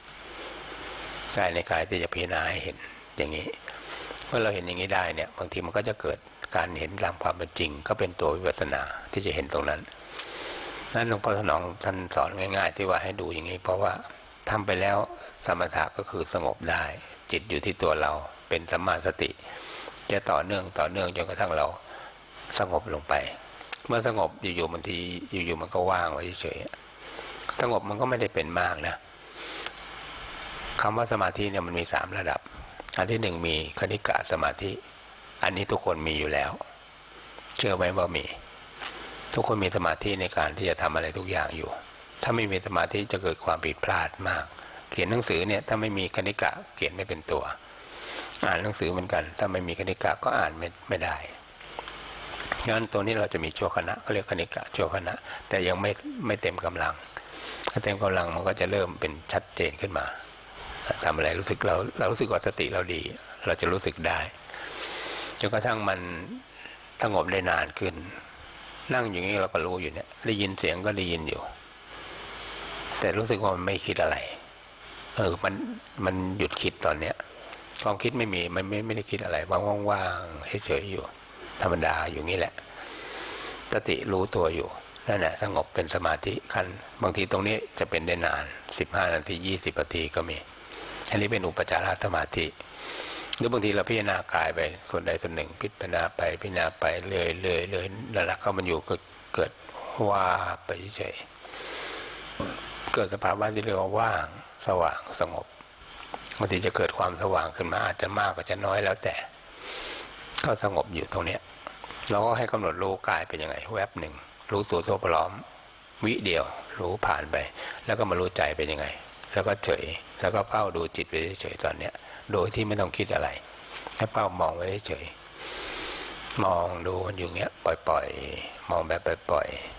ในกายที่จะพิจารณาให้เห็นอย่างนี้เมื่อเราเห็นอย่างนี้ได้เนี่ยบางทีมันก็จะเกิดการเห็นตามความเป็นจริงก็เป็นตัววิปัสสนาที่จะเห็นตรงนั้นนั้นหลวงพ่อถนอมท่านสอนง่ายๆที่ว่าให้ดูอย่างนี้เพราะว่าทำไปแล้วสมถะก็คือสงบได้จิตอยู่ที่ตัวเราเป็นสัมมาสติจะต่อเนื่องจนกระทั่งเราสงบลงไปเมื่อสงบอยู่ๆบางทีอยู่ๆมันก็ว่างไว้เฉยๆสงบมันก็ไม่ได้เป็นมากนะคำว่าสมาธิเนี่ยมันมี3 ระดับอันที่1มีคณิกะสมาธิอันนี้ทุกคนมีอยู่แล้วเชื่อไหมว่ามีทุกคนมีสมาธิในการที่จะทำอะไรทุกอย่างอยู่ถ้าไม่มีสมาธิจะเกิดความผิดพลาดมากเขียนหนังสือเนี่ยถ้าไม่มีคณิกะเขียนไม่เป็นตัวอ่านหนังสือเหมือนกันถ้าไม่มีคณิกะก็อ่านไม่ได้งั้นตัวนี้เราจะมีชั่วขณะก็เรียกคณิกะชั่วขณะแต่ยังไม่เต็มกำลังถ้าเต็มกำลังมันก็จะเริ่มเป็นชัดเจนขึ้นมาทำอะไรรู้สึกเรารู้สึกว่าสติเราดีเราจะรู้สึกได้จนกระทั่งมันสงบได้นานขึ้นนั่งอย่างนี้เราก็รู้อยู่เนี่ยได้ยินเสียงก็ได้ยินอยู่แต่รู้สึกว่ามันไม่คิดอะไรมันหยุดคิดตอนเนี้ยความคิดไม่มีมันไม่ได้คิดอะไรว่างๆเฉยๆอยู่ธรรมดาอยู่นี่แหละสติรู้ตัวอยู่นั่นแหละสงบเป็นสมาธิขั้นบางทีตรงนี้จะเป็นได้นาน15 นาที20 นาทีก็มีอันนี้เป็นอุปจารสมาธิหรือบางทีเราพิจารณากายไปส่วนใดส่วนหนึ่งพิจารณาไปเรื่อยนั่นแหละเข้ามันอยู่ก็เกิดว่าไปเฉยเกิดสภาวะที่เรียกว่าว่างสว่างสงบบางทีจะเกิดความสว่างขึ้นมาอาจจะมากอาจจะน้อยแล้วแต่ก็สงบอยู่ตรงเนี้ยเราก็ให้กำหนดรู้กายเป็นยังไงแวบหนึ่งรู้ตัวทั่วพร้อมวิเดียวรู้ผ่านไปแล้วก็มารู้ใจเป็นยังไงแล้วก็เฉยแล้วก็เฝ้าดูจิตไปเฉยตอนเนี้ยโดยที่ไม่ต้องคิดอะไรแค่เฝ้ามองไว้เฉยมองดูมันอยู่เงี้ยปล่อยมองแบบปล่อย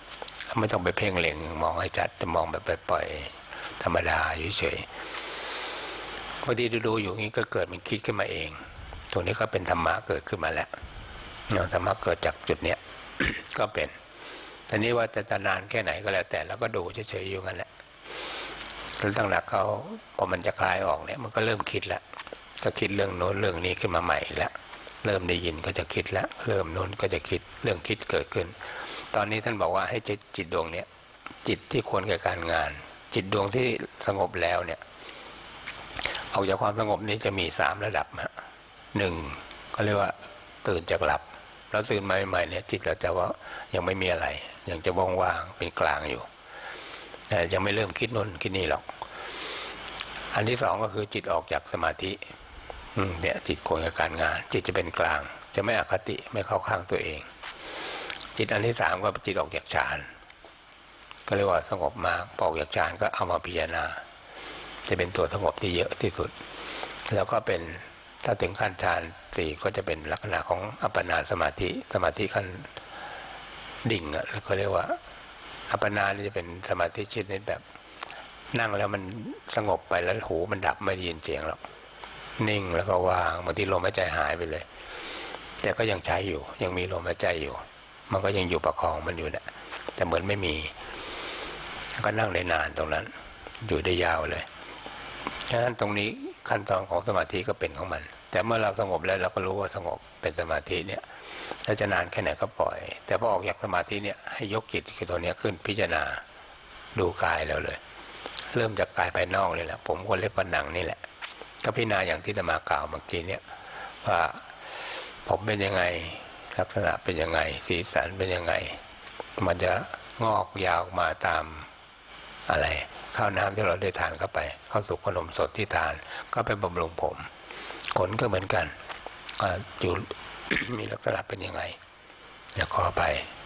ไม่ต้องไปเพ่งเล็งมองให้ชัดจะมองแบบปล่อยธรรมดาเฉยๆพอดีดูอยู่งี้ก็เกิดมันคิดขึ้นมาเองตรงนี้ก็เป็นธรรมะเกิดขึ้นมาแล้วธรรมะเกิดจากจุดเนี้ย ก็เป็นทีนี้ว่าจะนานแค่ไหนก็แล้วแต่เราก็ดูเฉยๆอยู่งั้นแหละแล้วตั้งหลักเขาพอมันจะคลายออกเนี่ยมันก็เริ่มคิดแล้วก็คิดเรื่องโน้นเรื่องนี้ขึ้นมาใหม่แล้วเริ่มได้ยินก็จะคิดแล้วเริ่มโน้นก็จะคิดเรื่องคิดเกิดขึ้นตอนนี้ท่านบอกว่าให้จิตดวงเนี้ยจิตที่ควรแก่การงานจิตดวงที่สงบแล้วเนี่ยออกจากความสงบนี้จะมี3ระดับหนึ่งก็เรียกว่าตื่นจากหลับแล้วตื่นมาใหม่เนี่ยจิตเราจะว่ายังไม่มีอะไรยังจะว่างๆเป็นกลางอยู่แต่ยังไม่เริ่มคิดโน้นคิดนี่หรอกอันที่2ก็คือจิตออกจากสมาธิเนี่ยจิตควรแก่การงานจิตจะเป็นกลางจะไม่อคติไม่เข้าข้างตัวเองจิตอันที่3ก็จิตออกจากฌานก็เรียกว่าสงบมากออกจากฌานก็เอามาพิจารณาจะเป็นตัวสงบที่เยอะที่สุดแล้วก็เป็นถ้าถึงขั้นฌาน4ก็จะเป็นลักษณะของอัปปนาสมาธิขั้นดิ่งแล้วก็เรียกว่าอัปปนานี่จะเป็นสมาธิชนิดแบบนั่งแล้วมันสงบไปแล้วหูมันดับไม่ได้ยินเสียงหรอกนิ่งแล้วก็ว่างบางทีลมหายใจหายไปเลยแต่ก็ยังใช้อยู่ยังมีลมหายใจอยู่มันก็ยังอยู่ประคองมันอยู่นะแต่เหมือนไม่มีก็นั่งได้นานตรงนั้นอยู่ได้ยาวเลยฉะนั้นตรงนี้ขั้นตอนของสมาธิก็เป็นของมันแต่เมื่อเราสงบแล้วเราก็รู้ว่าสงบเป็นสมาธิเนี่ยถ้าจะนานแค่ไหนก็ปล่อยแต่พอออกจากสมาธิเนี่ยให้ยกจิตคือตัวนี้ขึ้นพิจารณาดูกายแล้วเลยเริ่มจากกายภายนอกนี่แหละผมคนเล็บฝันหนังนี่แหละก็พิจารณาอย่างที่ธรรมากล่าวเมื่อกี้เนี่ยว่าผมเป็นยังไงลักษณะเป็นยังไงสีสันเป็นยังไงมันจะงอกยาวมาตามอะไรข้าวน้ำที่เราได้ทานเข้าไปข้าวสุกขนมสดที่ทานก็ไปบำรุงผมขนก็เหมือนกันอยู่ มีลักษณะเป็นยังไงจะขอไป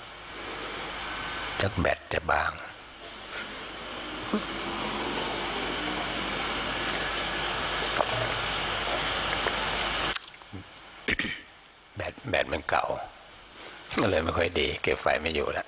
จากแบตจะบาง แบตมันเก่าก็เลยไม่ค่อยดีเก็บไฟไม่อยู่แล้ว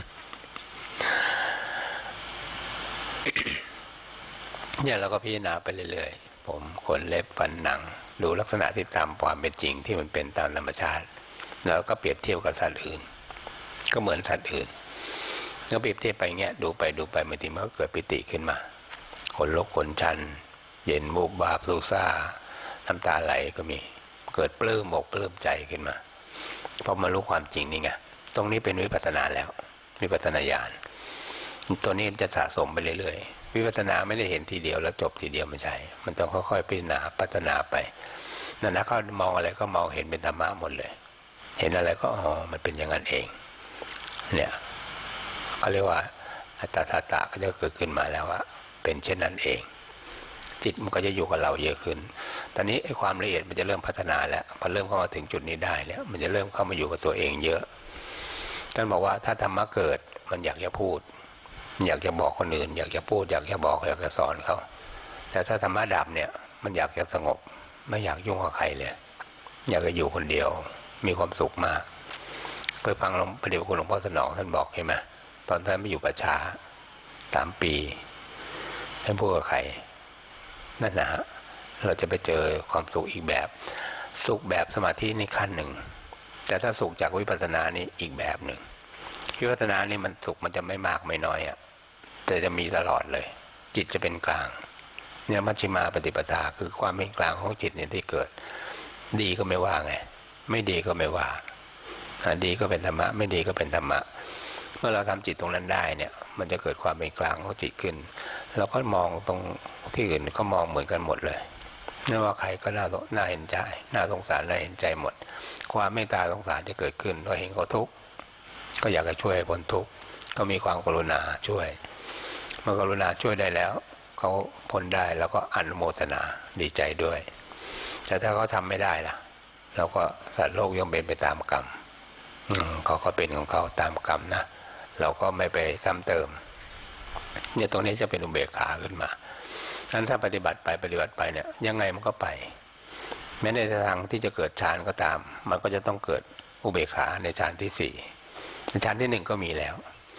เนี่ยเราก็พิจารณาไปเรื่อยๆผมขนเล็บฟันหนังดูลักษณะที่ตามความเป็นจริงที่มันเป็นตามธรรมชาติแล้วก็เปรียบเทียบกับสัตว์อื่นก็เหมือนสัตว์อื่นก็เปรียบเทียบไปเงี้ยดูไปบางทีมันก็เกิดปิติขึ้นมาขนลุกขนชันเย็นมูกบาบซูซ่าน้ำตาไหลก็มีเกิดปลื้มอกปลื้มใจขึ้นมาพอมารู้ความจริงนี่ไงตรงนี้เป็นวิปัสสนาแล้ววิปัสสนาญาณตัวนี้จะสะสมไปเรื่อยๆวิปัสสนาไม่ได้เห็นทีเดียวแล้วจบทีเดียวไม่ใช่มันต้องค่อยๆพิจารณาพัฒนาไปนั่นนะเขามองอะไรก็มองเห็นเป็นธรรมะหมดเลยเห็นอะไรก็อ๋อมันเป็นอย่างนั้นเองเนี่ยเขาเรียกว่าอัตตาทัตตะก็จะเกิดขึ้นมาแล้วว่าเป็นเช่นนั้นเองจิตมันก็จะอยู่กับเราเยอะขึ้นตอนนี้ไอ้ความละเอียดมันจะเริ่มพัฒนาแล้วพอเริ่มเข้ามาถึงจุดนี้ได้แล้วมันจะเริ่มเข้ามาอยู่กับตัวเองเยอะท่านบอกว่าถ้าธรรมะเกิดมันอยากจะพูดอยากจะบอกคนอื่นอยากจะพูดอยากจะบอกอยากจะสอนเขาแต่ถ้าธรรมะดับเนี่ยมันอยากจะสงบไม่อยากยุ่งกับใครเลยอยากจะอยู่คนเดียวมีความสุขมากเคยฟังหลวงพระเดชคุณหลวงพ่อสนองท่านบอกใช่ไหมตอนท่านไม่อยู่ประชา3 ปีท่านพูดกับใครนั่นนะฮะเราจะไปเจอความสุขอีกแบบสุขแบบสมาธินี่ขั้นหนึ่งแต่ถ้าสุขจากวิปัสสนานี่อีกแบบหนึ่งวิปัสสนานี่มันสุขมันจะไม่มากไม่น้อยแต่จะมีตลอดเลยจิตจะเป็นกลางเนี่ยมัชฌิมาปฏิปทาคือความเป็นกลางของจิตเนี่ยที่เกิดดีก็ไม่ว่าไงไม่ดีก็ไม่ว่าดีก็เป็นธรรมะไม่ดีก็เป็นธรรมะเมื่อเราทำจิตตรงนั้นได้เนี่ยมันจะเกิดความเป็นกลางของจิตขึ้นเราก็มองตรงที่อื่นก็มองเหมือนกันหมดเลยไม่ว่าใครก็น่าเห็นใจน่าสงสารน่าเห็นใจหมดความเมตตาสงสารจะเกิดขึ้นเราเห็นเขาทุกข์ก็อยากจะช่วยพ้นทุกข์ก็มีความกรุณาช่วยเมื่อกรุณาช่วยได้แล้วเขาพ้นได้แล้วก็อนุโมทนาดีใจด้วยแต่ถ้าเขาทำไม่ได้ล่ะเราก็สัตว์โลกย่อมเป็นไปตามกรรมเขาก็เป็นของเขาตามกรรมนะเราก็ไม่ไปซ้ำเติมเนี่ยตรงนี้จะเป็นอุเบกขาขึ้นมานั้นถ้าปฏิบัติไปเนี่ยยังไงมันก็ไปแม้ในทางที่จะเกิดฌานก็ตามมันก็จะต้องเกิดอุเบกขาในฌานที่4ฌานที่1ก็มีแล้ว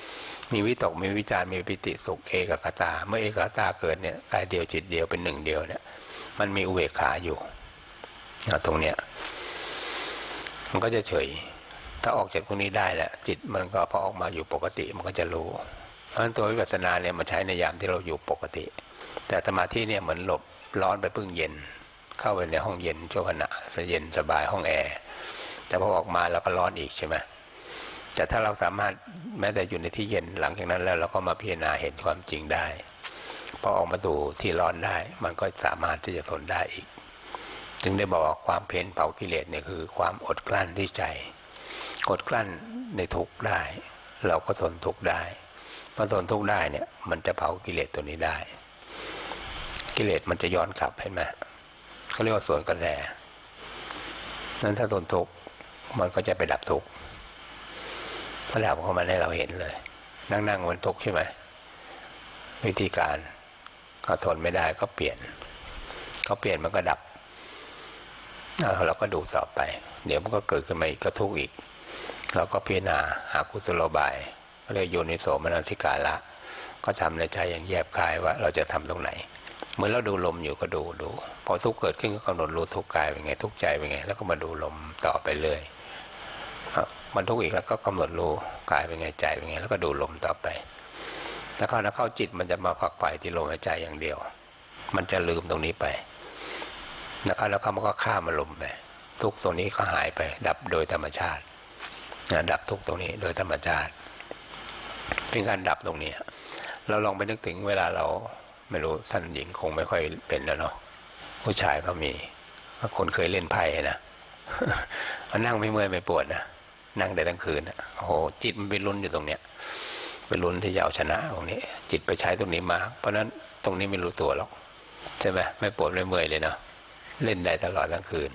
มีวิตกมีวิจารมีปิติสุขเอกคตาเมื่อเอกคตาเกิดเนี่ยกายเดียวจิตเดียวเป็นหนึ่งเดียวเนี่ยมันมีอุเบกขาอยู่ตรงเนี้ยมันก็จะเฉยถ้าออกจากตรงนี้ได้แหละจิตมันก็พอออกมาอยู่ปกติมันก็จะรู้เพราะฉะนั้นตัววิปัสสนาเนี่ยมันใช้ในยามที่เราอยู่ปกติแต่สมาธิเนี่ยเหมือนหลบร้อนไปพึ่งเย็นเข้าไปในห้องเย็นชั่วขณะเย็นสบายห้องแอร์แต่พอออกมาเราก็ร้อนอีกใช่ไหมแต่ถ้าเราสามารถแม้แต่อยู่ในที่เย็นหลังจากนั้นแล้วเราก็มาพิจารณาเห็นความจริงได้พอออกมาสู่ที่ร้อนได้มันก็สามารถที่จะทนได้อีกจึงได้บอกว่าความเพียรเผากิเลสเนี่ยคือความอดกลั้นที่ใจอดกลั้นในทุกข์ได้เราก็ทนทุกข์ได้เมื่อทนทุกข์ได้เนี่ยมันจะเผากิเลสตัวนี้ได้กิเลสมันจะย้อนกลับให้มาเขาเรียกว่าส่วนกระแสนั้นถ้าทนทุกข์มันก็จะไปดับทุกข์พระดับเข้ามาให้เราเห็นเลยนั่งมันทุกข์ใช่ไหมวิธีการก็ทนไม่ได้ก็เปลี่ยนมันก็ดับเราก็ดูต่อไปเดี๋ยวมันก็เกิดขึ้นมาอีกก็ทุกข์อีกเราก็พิจารณาหากุศโลบายก็เรียกโยนิโสมนสิการะก็ทำในใจอย่างแยบคายว่าเราจะทำตรงไหนเหมือนเราดูลมอยู่ก็ดูพอทุกข์เกิดขึ้นก็กำหนดรู้ทุกข์กายเป็นไงทุกข์ใจเป็นไงแล้วก็มาดูลมต่อไปเลยมันทุกข์อีกแล้วก็กำหนดรู้กายเป็นไงใจเป็นไงแล้วก็ดูลมต่อไปแล้วเข้าจิตมันจะมาฝักใฝ่ที่ลมหายใจอย่างเดียวมันจะลืมตรงนี้ไปแล้วมันก็ข้ามมาลมไปทุกตรงนี้ก็หายไปดับโดยธรรมชาติดับทุกตรงนี้โดยธรรมชาติเป็นการดับตรงนี้เราลองไปนึกถึงเวลาเราไม่รู้ท่านหญิงคงไม่ค่อยเป็นแล้วเนาะผู้ชายก็มีคนเคยเล่นไพ่นะมันนั่งไม่เมื่อยไม่ปวดนะนั่งได้ทั้งคืนโอ้โหจิตมันไปลุ้นอยู่ตรงเนี้ยไปลุ้นที่จะเอาชนะตรงนี้จิตไปใช้ตรงนี้มาเพราะนั้นตรงนี้ไม่รู้ตัวหรอกใช่ไหมไม่ปวดไม่เมื่อยเลยเนาะเล่นได้ตลอดทั้งคืน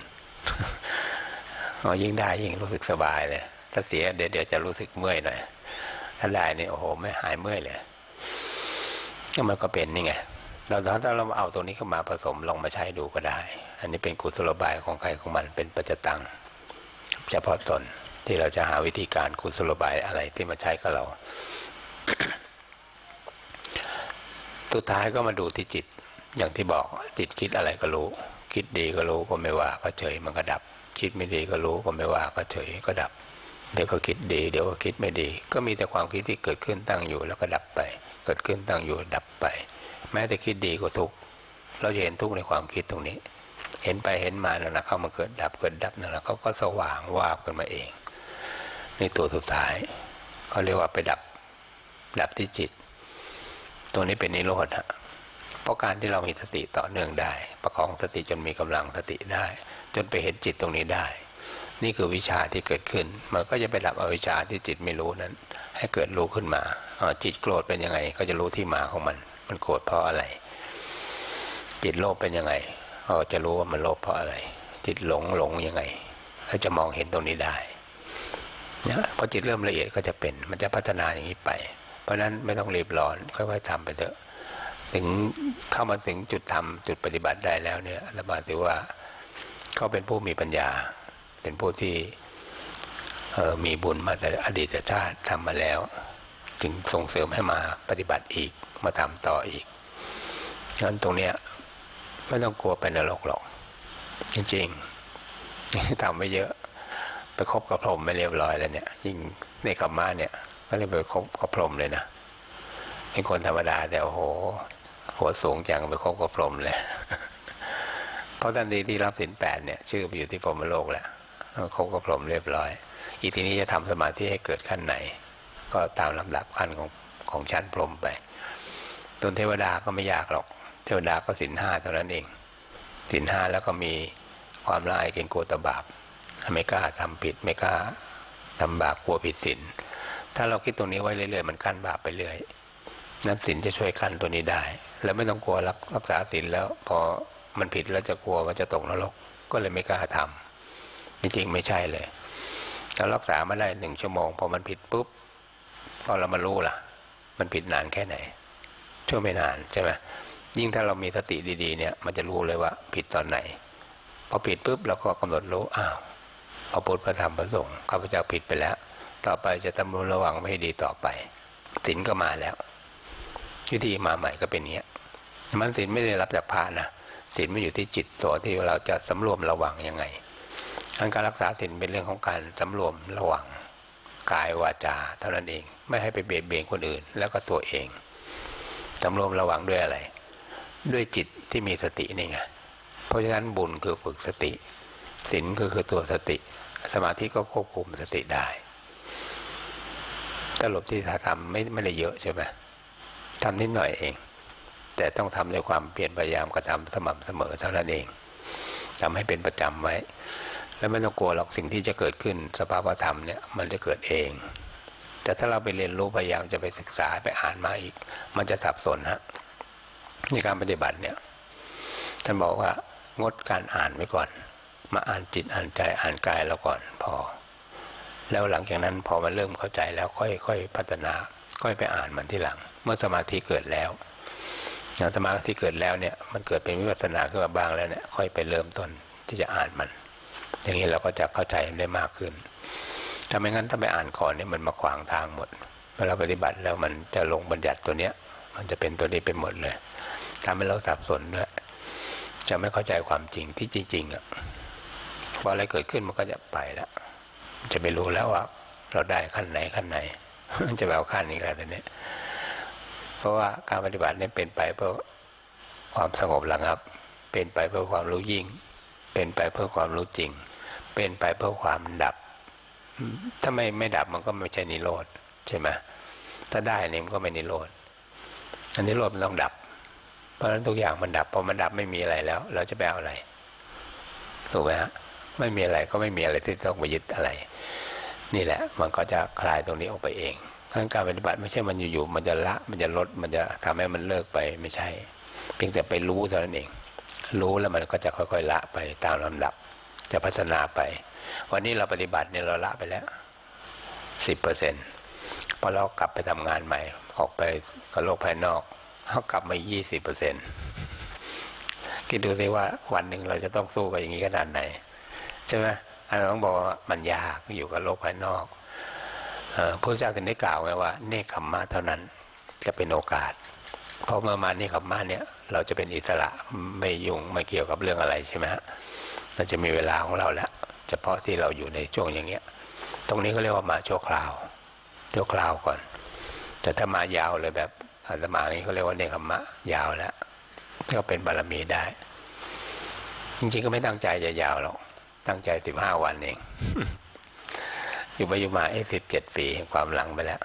ยิ่งได้ยิ่งรู้สึกสบายเลยถ้าเสียเดี๋ยวจะรู้สึกเมื่อยหน่อยถ้าได้นี่โอ้โหไม่หายเมื่อยเลยก็มันก็เป็นนี่ไงถ้าเราเอาตรงนี้เข้ามาผสมลองมาใช้ดูก็ได้อันนี้เป็นกุศโลบายของใครของมันเป็นปัจจตังเฉพาะตนที่เราจะหาวิธีการกุศโลบายอะไรที่มาใช้กับเรา สุดท้ายก็มาดูที่จิตอย่างที่บอกจิตคิดอะไรก็รู้คิดดีก็รู้ก็ไม่ว่าก็เฉยมันก็ดับคิดไม่ดีก็รู้ก็ไม่ว่าก็เฉยก็ดับเดี๋ยวก็คิดดีเดี๋ยวก็คิดไม่ดีก็มีแต่ความคิดที่เกิดขึ้นตั้งอยู่แล้วก็ดับไปเกิดขึ้นตั้งอยู่ดับไปแม้แต่คิดดีก็ทุกข์เราจะเห็นทุกข์ในความคิดตรงนี้เห็นไปเห็นมาแล้วนะเข้ามาเกิดดับนั่นแหละเขาก็สว่างวาบกันมาเองในตัวสุดท้ายเขาเรียกว่าไปดับที่จิตตัวนี้เป็นนิโรธฮะเพราะการที่เรามีสติต่อเนื่องได้ประคองสติจนมีกำลังสติได้จนไปเห็นจิตตรงนี้ได้นี่คือวิชาที่เกิดขึ้นมันก็จะไปดับอวิชชาที่จิตไม่รู้นั้นให้เกิดรู้ขึ้นมาจิตโกรธเป็นยังไงก็จะรู้ที่มาของมันโกรธเพราะอะไรจิตโลภเป็นยังไงจะรู้ว่ามันโลภเพราะอะไรจิตหลงยังไงก็จะมองเห็นตรงนี้ได้นะพอจิตเริ่มละเอียดก็จะเป็นมันจะพัฒนาอย่างนี้ไปเพราะนั้นไม่ต้องรีบร้อนค่อยๆทำไปเถอะถึงเข้ามาถึงจุดทำจุดปฏิบัติได้แล้วเนี่ยอาตมาถือว่าเขาเป็นผู้มีปัญญาเป็นผู้ที่มีบุญมาแต่อดีตชาติทำมาแล้วจึงส่งเสริมให้มาปฏิบัติอีกมาทำต่ออีกงั้นตรงเนี้ยไม่ต้องกลัวไปนรกหรอกจริงๆทำไม่เยอะไปคบกับพรหมไม่เรียบร้อยแล้วเนี่ยยิ่งในกรรมะเนี่ยก็เลยไปคบกับพรหมเลยนะเป็นคนธรรมดาแต่โอ้โหหัวสูงจังไปคบกับพรหมเลยเพราะทันทีที่รับศีล 8เนี่ยชื่อไปอยู่ที่พรหมโลกแล้วคบกับพรหมเรียบร้อยอีทีนี้จะทำสมาธิให้เกิดขั้นไหนก็ตามลำดับขั้นของชั้นพรหมไปตนเทวดาก็ไม่ยากหรอกเทวดาก็ศีล 5เท่านั้นเองศีล 5แล้วก็มีความละอายเกรงกลัวต่อบาปไม่กล้าทำผิดไม่กล้าทำบาปกลัวผิดศีลถ้าเราคิดตรงนี้ไว้เรื่อยๆมันกั้นบาปไปเรื่อยนั้นศีลจะช่วยกั้นตัวนี้ได้แล้วไม่ต้องกลัวรักษาศีลแล้วพอมันผิดแล้วจะกลัวว่าจะตกนรกก็เลยไม่กล้าทำจริงๆไม่ใช่เลยเรารักษามาได้1 ชั่วโมงพอมันผิดปุ๊บพอเรามารู้ล่ะมันผิดนานแค่ไหนช่วงไม่นานใช่ไหมยิ่งถ้าเรามีสติดีๆเนี่ยมันจะรู้เลยว่าผิดตอนไหนพอผิดปุ๊บเราก็กำหนดรู้อ้าวพระพุทธพระธรรมพระสงฆ์ข้าพเจ้าผิดไปแล้วต่อไปจะทำระวังไม่ให้ดีต่อไปศีลก็มาแล้ววิธีมาใหม่ก็เป็นเนี้ยมันศีลไม่ได้รับจากพระนะศีลมันอยู่ที่จิตตัวที่เราจะสำรวมระวังยังไงการรักษาศีลเป็นเรื่องของการสำรวมระวังกายวาจาเท่านั้นเองไม่ให้ไปเบียดเบียนคนอื่นแล้วก็ตัวเองสำรวมระวังด้วยอะไรด้วยจิตที่มีสตินี่ไงเพราะฉะนั้นบุญคือฝึกสติศีลก็คือตัวสติสมาธิก็ควบคุมสติได้ตลบที่ทำไม่ได้เยอะใช่ไหมทำนิดหน่อยเองแต่ต้องทำด้วยความเพียรพยายามกระทำสม่ำเสมอเท่านั้นเองทำให้เป็นประจำไว้แล้วไม่ต้องกลัวหรอกสิ่งที่จะเกิดขึ้นสภาวธรรมเนี่ยมันจะเกิดเองแต่ถ้าเราไปเรียนรู้พยายามจะไปศึกษาไปอ่านมาอีกมันจะสับสนฮะในการปฏิบัติเนี่ยท่านบอกว่างดการอ่านไว้ก่อนมาอ่านจิตอ่านใจอ่านกายแล้วก่อนพอแล้วหลังจากนั้นพอมันเริ่มเข้าใจแล้วค่อยพัฒนาค่อยไปอ่านมันที่หลังเมื่อสมาธิเกิดแล้วสมาธิเกิดแล้วเนี่ยมันเกิดเป็นวิปัสสนาขึ้นมาบ้างแล้วเนี่ยค่อยไปเริ่มต้นที่จะอ่านมันอย่างนี้เราก็จะเข้าใจได้มากขึ้นถ้าไม่งั้นถ้าไปอ่านก่อนเนี่ยมันมาขวางทางหมดเวลาปฏิบัติแล้วมันจะลงบัญญัติตัวเนี้ยมันจะเป็นตัวนี้ไปหมดเลยทำให้เราสับสนด้วยจะไม่เข้าใจความจริงที่จริงๆอ่ะพออะไรเกิดขึ้นมันก็จะไปแล้วจะไปรู้แล้วว่าเราได้ขั้นไหนจะไปเอาขั้นนี้แล้วตอนนี้เพราะว่าการปฏิบัติเนี่ยเป็นไปเพื่อความสงบระงับเป็นไปเพื่อความรู้ยิ่งเป็นไปเพื่อความรู้จริงเป็นไปเพื่อความดับถ้าไม่ดับมันก็ไม่ใช่นิโรธใช่ไหมถ้าได้เนี่ยมันก็ไม่นิโรธอันนิโรธมันต้องดับเพราะฉะนั้นทุกอย่างมันดับพอมันดับไม่มีอะไรแล้วเราจะไปเอาอะไรถูกไหมฮะไม่มีอะไรก็ไม่มีอะไรที่ต้องไปยึดอะไรนี่แหละมันก็จะคลายตรงนี้ออกไปเองการปฏิบัติไม่ใช่มันอยู่ๆมันจะละมันจะลดมันจะทำให้มันเลิกไปไม่ใช่เพียงแต่ไปรู้เท่านั้นเองรู้แล้วมันก็จะค่อยๆละไปตามลำดับจะพัฒนาไปวันนี้เราปฏิบัติเนี่ยเราละไปแล้ว 10% พอเรากลับไปทำงานใหม่ออกไปกับโลกภายนอกเขากลับมา 20% คิดดูสิว่าวันหนึ่งเราจะต้องสู้กับอย่างนี้ขนาดไหนใช่ไหมอันนั้นต้องบอกว่ามันยากอยู่กับโลกภายนอกพระพุทธเจ้าถึงได้กล่าวไว้ว่าเนคขมมะเท่านั้นจะเป็นโอกาสเพราะเมื่อมาเนคขมมะเนี่ยเราจะเป็นอิสระไม่ยุ่งไม่เกี่ยวกับเรื่องอะไรใช่ไหมฮะเราจะมีเวลาของเราแล้วเฉพาะที่เราอยู่ในช่วงอย่างเงี้ยตรงนี้ก็เรียกว่ามาชั่วคราวก่อนแต่ถ้ามายาวเลยแบบอาตมานี้เขาเรียกว่าเนคขมมะยาวแล้วก็เป็นบารมีได้จริงๆก็ไม่ตั้งใจจะยาวหรอกตั้งใจ15 วันเอง อยู่ไปอยู่มา17 ปีความหลังไปแล้ว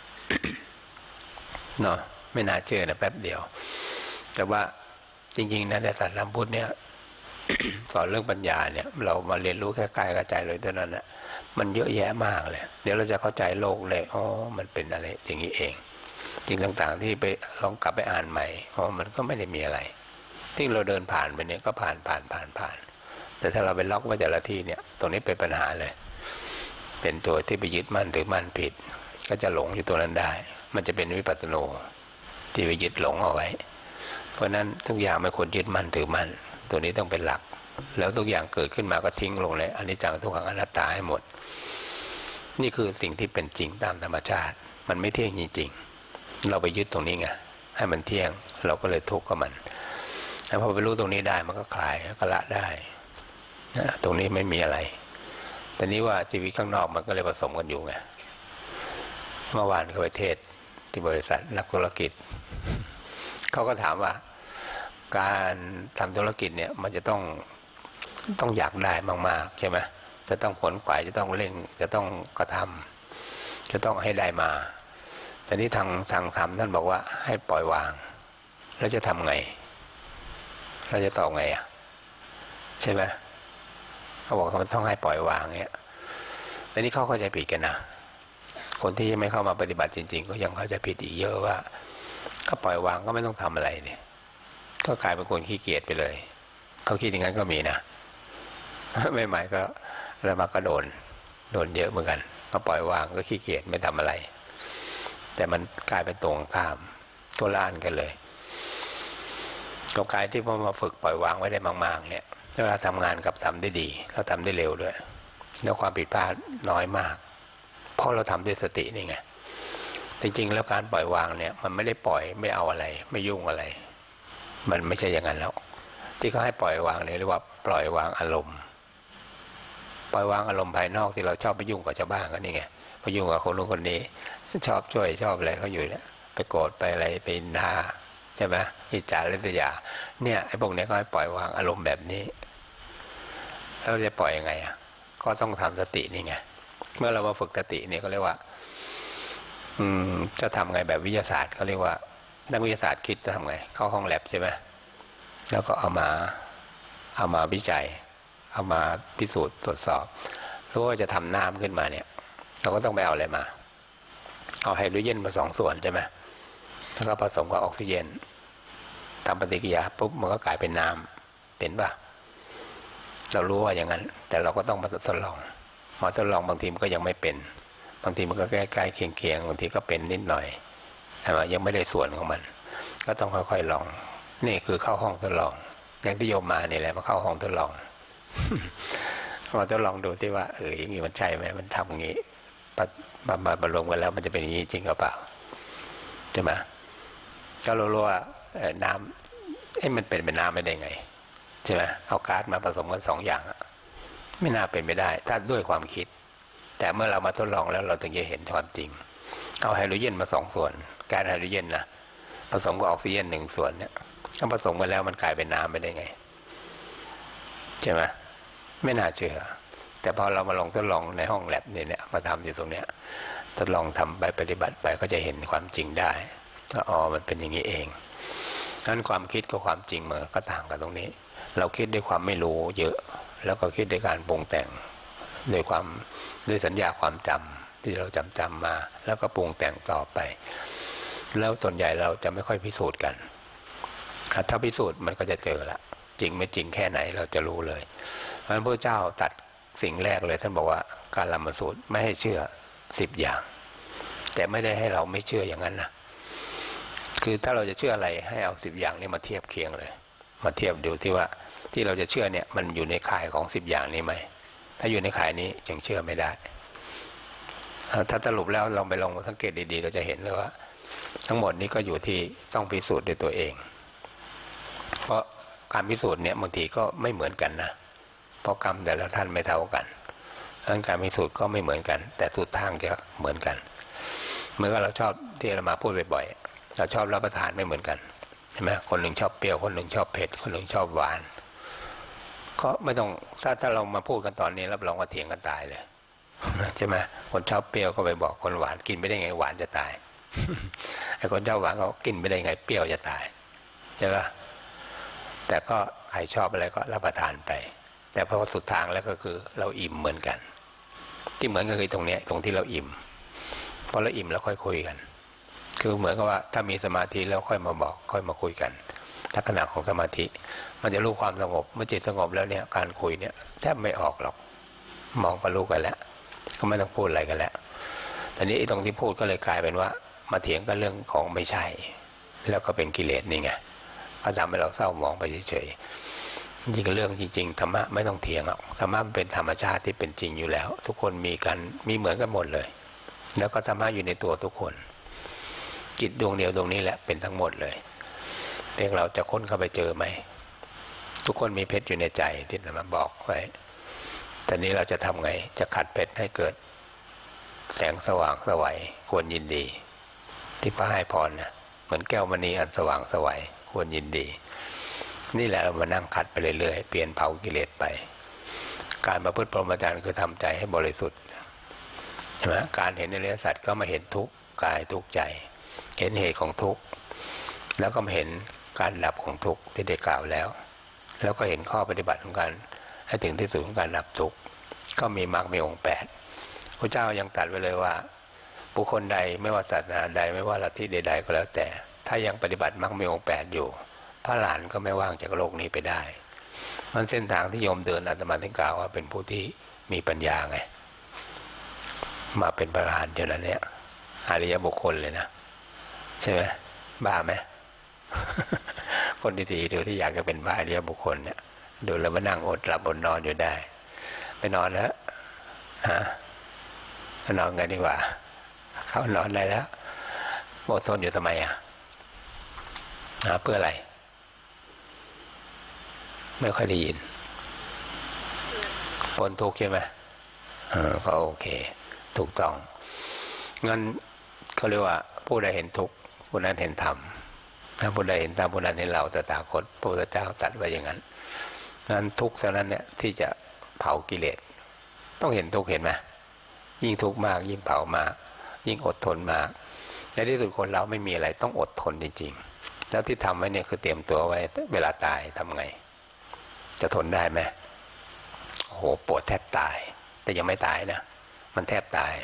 เนาะไม่น่าเชื่อนะแป๊บเดียวแต่ว่าจริงๆนะในศาสนาพุทธเนี่ย สอนเรื่องปัญญาเนี่ยเรามาเรียนรู้แค่กายกับใจเลยเท่านั้นนะมันเยอะแยะมากเลยเดี๋ยวเราจะเข้าใจโลกเลยอ๋อมันเป็นอะไรอย่างนี้เองจริงต่างๆที่ไปลองกลับไปอ่านใหม่อ๋อมันก็ไม่ได้มีอะไรที่เราเดินผ่านไปเนี่ยก็ผ่านแต่ถ้าเราไปล็อกไว้แต่ละที่เนี่ยตรงนี้เป็นปัญหาเลยเป็นตัวที่ไปยึดมั่นถือมั่นผิดก็จะหลงอยู่ตัวนั้นได้มันจะเป็นวิปัสสโนที่ไปยึดหลงเอาไว้เพราะนั้นทุกอย่างไม่ควรยึดมั่นถือมั่นตัวนี้ต้องเป็นหลักแล้วทุกอย่างเกิดขึ้นมาก็ทิ้งลงเลยอนิจจังทุกขังอนัตตาให้หมดนี่คือสิ่งที่เป็นจริงตามธรรมชาติมันไม่เที่ยงจริงๆเราไปยึดตรงนี้ไงให้มันเที่ยงเราก็เลยทุกข์กับมันแล้วพอไปรู้ตรงนี้ได้มันก็คลายก็ละได้ตรงนี้ไม่มีอะไรแต่นี้ว่าชีวิตข้างนอกมันก็เลยผสมกันอยู่ไงเมื่อวานเขาไปเทศที่บริษัทนักธุรกิจเขาก็ถามว่าการทำธุรกิจเนี่ยมันจะต้องอยากได้มากๆใช่ไหมจะต้องขวนขวายจะต้องเร่งจะต้องกระทำจะต้องให้ได้มาแต่นี้ทางธรรมท่านบอกว่าให้ปล่อยวางแล้วจะทำไงเราจะตอบไงอ่ะใช่ไหมเขาบอกมันต้องให้ปล่อยวางเนี่ยแต่นี้เขาเข้าใจผิดกันนะคนที่ไม่เข้ามาปฏิบัติจริงๆก็ยังเข้าใจผิดอีกเยอะว่าก็ปล่อยวางก็ไม่ต้องทำอะไรเนี่ยก็กลายเป็นคนขี้เกียจไปเลยเขาคิดอย่างนั้นก็มีนะไม่หมายก็แล้วมาก็โดนเยอะเหมือนกันก็ปล่อยวางก็ขี้เกียจไม่ทำอะไรแต่มันกลายเป็นตรงข้ามตัวละอันกันเลยตัวกายที่พอมาฝึกปล่อยวางไว้ได้มากๆเนี่ยเวลาทำงานกับทำได้ดีเราทำได้เร็วด้วยแล้วความผิดพลาดน้อยมากเพราะเราทำด้วยสตินี่ไงจริงๆแล้วการปล่อยวางเนี่ยมันไม่ได้ปล่อยไม่เอาอะไรไม่ยุ่งอะไรมันไม่ใช่อย่างนั้นแล้วที่เขาให้ปล่อยวางเนี่ยเรียกว่าปล่อยวางอารมณ์ปล่อยวางอารมณ์ภายนอกที่เราชอบไปยุ่งกับชาวบ้านก็นี่ไงไปยุ่งกับคนนู้นคนนี้ชอบช่วยชอบอะไรเขาอยู่เนี่ยไปโกรธไปอะไรไปด่าใช่ไหมอิจฉาริษยาเนี่ยไอ้พวกนี้ก็ให้ปล่อยวางอารมณ์แบบนี้แล้วจะปล่อยยังไงอ่ะก็ต้องทำสตินี่ไงเมื่อเรามาฝึกสติเนี่ยก็เรียกว่าจะทำไงแบบวิทยาศาสตร์เขาเรียกว่านักวิทยาศาสตร์คิดจะทำไงเข้าห้องแลบใช่ไหมแล้วก็เอามาวิจัยเอามาพิสูจน์ตรวจสอบรู้ว่าจะทำน้ำขึ้นมาเนี่ยเราก็ต้องไปเอาอะไรมาเอาไฮโดรเจนมา2 ส่วนใช่ไหมแล้วก็ผสมกับออกซิเจนทำปฏิกิริยาปุ๊บมันก็กลายเป็นน้ำเป็นป่ะเรารู้ว่าอย่างนั้นแต่เราก็ต้องมาทดลองบางทีมันก็ยังไม่เป็นบางทีมันก็ใกล้ๆเคียงบางทีก็เป็นนิดหน่อยแต่ว่ายังไม่ได้ส่วนของมันก็ต้องค่อยๆลองนี่คือเข้าห้องทดลองอย่างที่โยมมาเนี่ยแหละมาเข้าห้องทดลองมาทดลองดูที่ว่าอย่างนี้มันใช่ไหมมันทำอย่างนี้มาบรรลงกันแล้วมันจะเป็นอย่างนี้จริงหรือเปล่าใช่ไหมก็รู้ว่าน้ำมันเป็นน้ำไม่ได้ไงใช่ไหมเอาก๊าซมาผสมกัน2 อย่างไม่น่าเป็นไปได้ถ้าด้วยความคิดแต่เมื่อเรามาทดลองแล้วเราถึงจะเห็นความจริงเอาไฮโดรเจนมา2 ส่วนก๊าซไฮโดรเจนนะผสมกับออกซิเจน1 ส่วนเนี่ยถ้าผสมกันแล้วมันกลายเป็นน้ำไปได้ไงใช่ไหมไม่น่าเชื่อแต่พอเรามาลองทดลองในห้องแลบเนี่ยมาทำอยู่ตรงเนี้ยทดลองทำไปปฏิบัติไปก็จะเห็นความจริงได้อ๋อมันเป็นอย่างนี้เองนั้นความคิดกับความจริงมันก็ต่างกันตรงนี้เราคิดด้วยความไม่รู้เยอะแล้วก็คิดด้วยการปรุงแต่งด้วยสัญญาความจำที่เราจำมาแล้วก็ปรุงแต่งต่อไปแล้วส่วนใหญ่เราจะไม่ค่อยพิสูจน์กันถ้าพิสูจน์มันก็จะเจอละจริงไม่จริงแค่ไหนเราจะรู้เลยเพราะฉะนั้นพระเจ้าตัดสิ่งแรกเลยท่านบอกว่าการละมาสูตรไม่ให้เชื่อ10 อย่างแต่ไม่ได้ให้เราไม่เชื่ออย่างนั้นนะคือถ้าเราจะเชื่ออะไรให้เอา10 อย่างนี้มาเทียบเคียงเลยมาเทียบดูที่ว่าที่เราจะเชื่อเนี่ยมันอยู่ในข่ายของ10 อย่างนี้ไหมถ้าอยู่ในข่ายนี้ยังเชื่อไม่ได้ถ้าสรุปแล้วลองไปลองสังเกตดีๆเราจะเห็นเลยว่าทั้งหมดนี้ก็อยู่ที่ต้องพิสูจน์ด้วยตัวเองเพราะการพิสูจน์เนี่ยบางทีก็ไม่เหมือนกันนะเพราะกรรมแต่ละท่านไม่เท่ากันดังนั้นการพิสูจน์ก็ไม่เหมือนกันแต่สุดทางจะเหมือนกันเมื่อเราชอบที่เรามาพูดบ่อยๆเราชอบรับประทานไม่เหมือนกันใช่ไหมคนหนึ่งชอบเปรี้ยวคนหนึ่งชอบเผ็ดคนหนึ่งชอบหวานก็ไม่ต้องถ้าเรามาพูดกันตอนนี้รับรองว่าเถียงกันตายเลยใช่ไหมคนชอบเปรี้ยวก็ไปบอกคนหวานกินไม่ได้ไงหวานจะตายไอ้คนชอบหวานเขากินไม่ได้ไงเปรี้ยวจะตายใช่ไหมแต่ก็ใครชอบอะไรก็รับประทานไปแต่พอสุดทางแล้วก็คือเราอิ่มเหมือนกันที่เหมือนกันคือตรงนี้ตรงที่เราอิ่มพอเราอิ่มแล้วค่อยคุยกันคือเหมือนกับว่าถ้ามีสมาธิแล้วค่อยมาบอกค่อยมาคุยกันลักษณะของสมาธิมันจะรู้ความสงบเมื่อจิตสงบแล้วเนี่ยการคุยเนี่ยแทบไม่ออกหรอกมองก็รู้กันแล้วก็ไม่ต้องพูดอะไรกันแล้วแต่นี้ตรงที่พูดก็เลยกลายเป็นว่ามาเถียงกันเรื่องของไม่ใช่แล้วก็เป็นกิเลสนี่ไงก็ทำให้เราเศร้าหมองไปเฉยๆจริงๆเรื่องจริงๆธรรมะไม่ต้องเถียงหรอกธรรมะมันเป็นธรรมชาติที่เป็นจริงอยู่แล้วทุกคนมีเหมือนกันหมดเลยแล้วก็ธรรมะอยู่ในตัวทุกคนจิตดวงเดียวดวงนี้แหละเป็นทั้งหมดเลยเพียงเราจะค้นเข้าไปเจอไหมทุกคนมีเพชรอยู่ในใจที่ธรรมะบอกไว้แต่นี้เราจะทำไงจะขัดเพชรให้เกิดแสงสว่างสวัยควรยินดีที่พระให้พรนะเหมือนแก้วมณีอันสว่างสวัยควรยินดีนี่แหละเรามานั่งขัดไปเรื่อยๆเปลี่ยนเผากิเลสไปการประพฤติพรหมจรรย์คือทำใจให้บริสุทธิ์ใช่ไหมการเห็นอริยสัจก็มาเห็นทุกข์กายทุกข์ใจเห็นเหตุของทุกข์แล้วก็มาเห็นการดับของทุกข์ที่ได้กล่าวแล้วแล้วก็เห็นข้อปฏิบัติของการให้ถึงที่สุดของการดับทุกข์ก็มีมรรคมีองค์8พระเจ้ายังตรัสไว้เลยว่าบุคคลใดไม่ว่าศาสนาใดไม่ว่าลัทธิใดๆก็แล้วแต่ถ้ายังปฏิบัติมรรคมีองค์8อยู่พระหลานก็ไม่ว่างจากโลกนี้ไปได้มันเส้นทางที่โยมเดินอาตมาถึงกล่าวว่าเป็นผู้ที่มีปัญญาไงมาเป็นพระหลานเท่านั้นเนี่ยอริยบุคคลเลยนะใช่ไหมบ้าไหม คนดีๆดูที่อยากจะเป็นบ้าอริยบุคคลเนี่ยดูแล้วมานั่งอดหลับอดนอนอยู่ได้ไปนอนแล้วฮะนอนกันดีกว่าเข้านอนได้แล้วอดทนอยู่ทำไมเพื่ออะไรไม่ค่อยได้ยินพ้นทุกข์ใช่ไหมก็โอเคถูกต้องงั้นเขาเรียกว่าผู้ใดเห็นทุกข์ผู้นั้นเห็นธรรมถ้าผู้ใดเห็นธรรมผู้นั้นเห็นเราตถาคตพระพุทธเจ้าตรัสไว้อย่างนั้นนั้นทุกข์เท่านั้นเนี่ยที่จะเผากิเลสต้องเห็นทุกข์เห็นไหมยิ่งทุกข์มากยิ่งเผามากยิ่งอดทนมากในที่สุดคนเราไม่มีอะไรต้องอดทนจริงๆแล้วที่ทำไว้เนี่ยคือเตรียมตัวไว้เวลาตายทำไงจะทนได้ไหมโอ้โหปวดแทบตายแต่ยังไม่ตายนะมันแทบตาย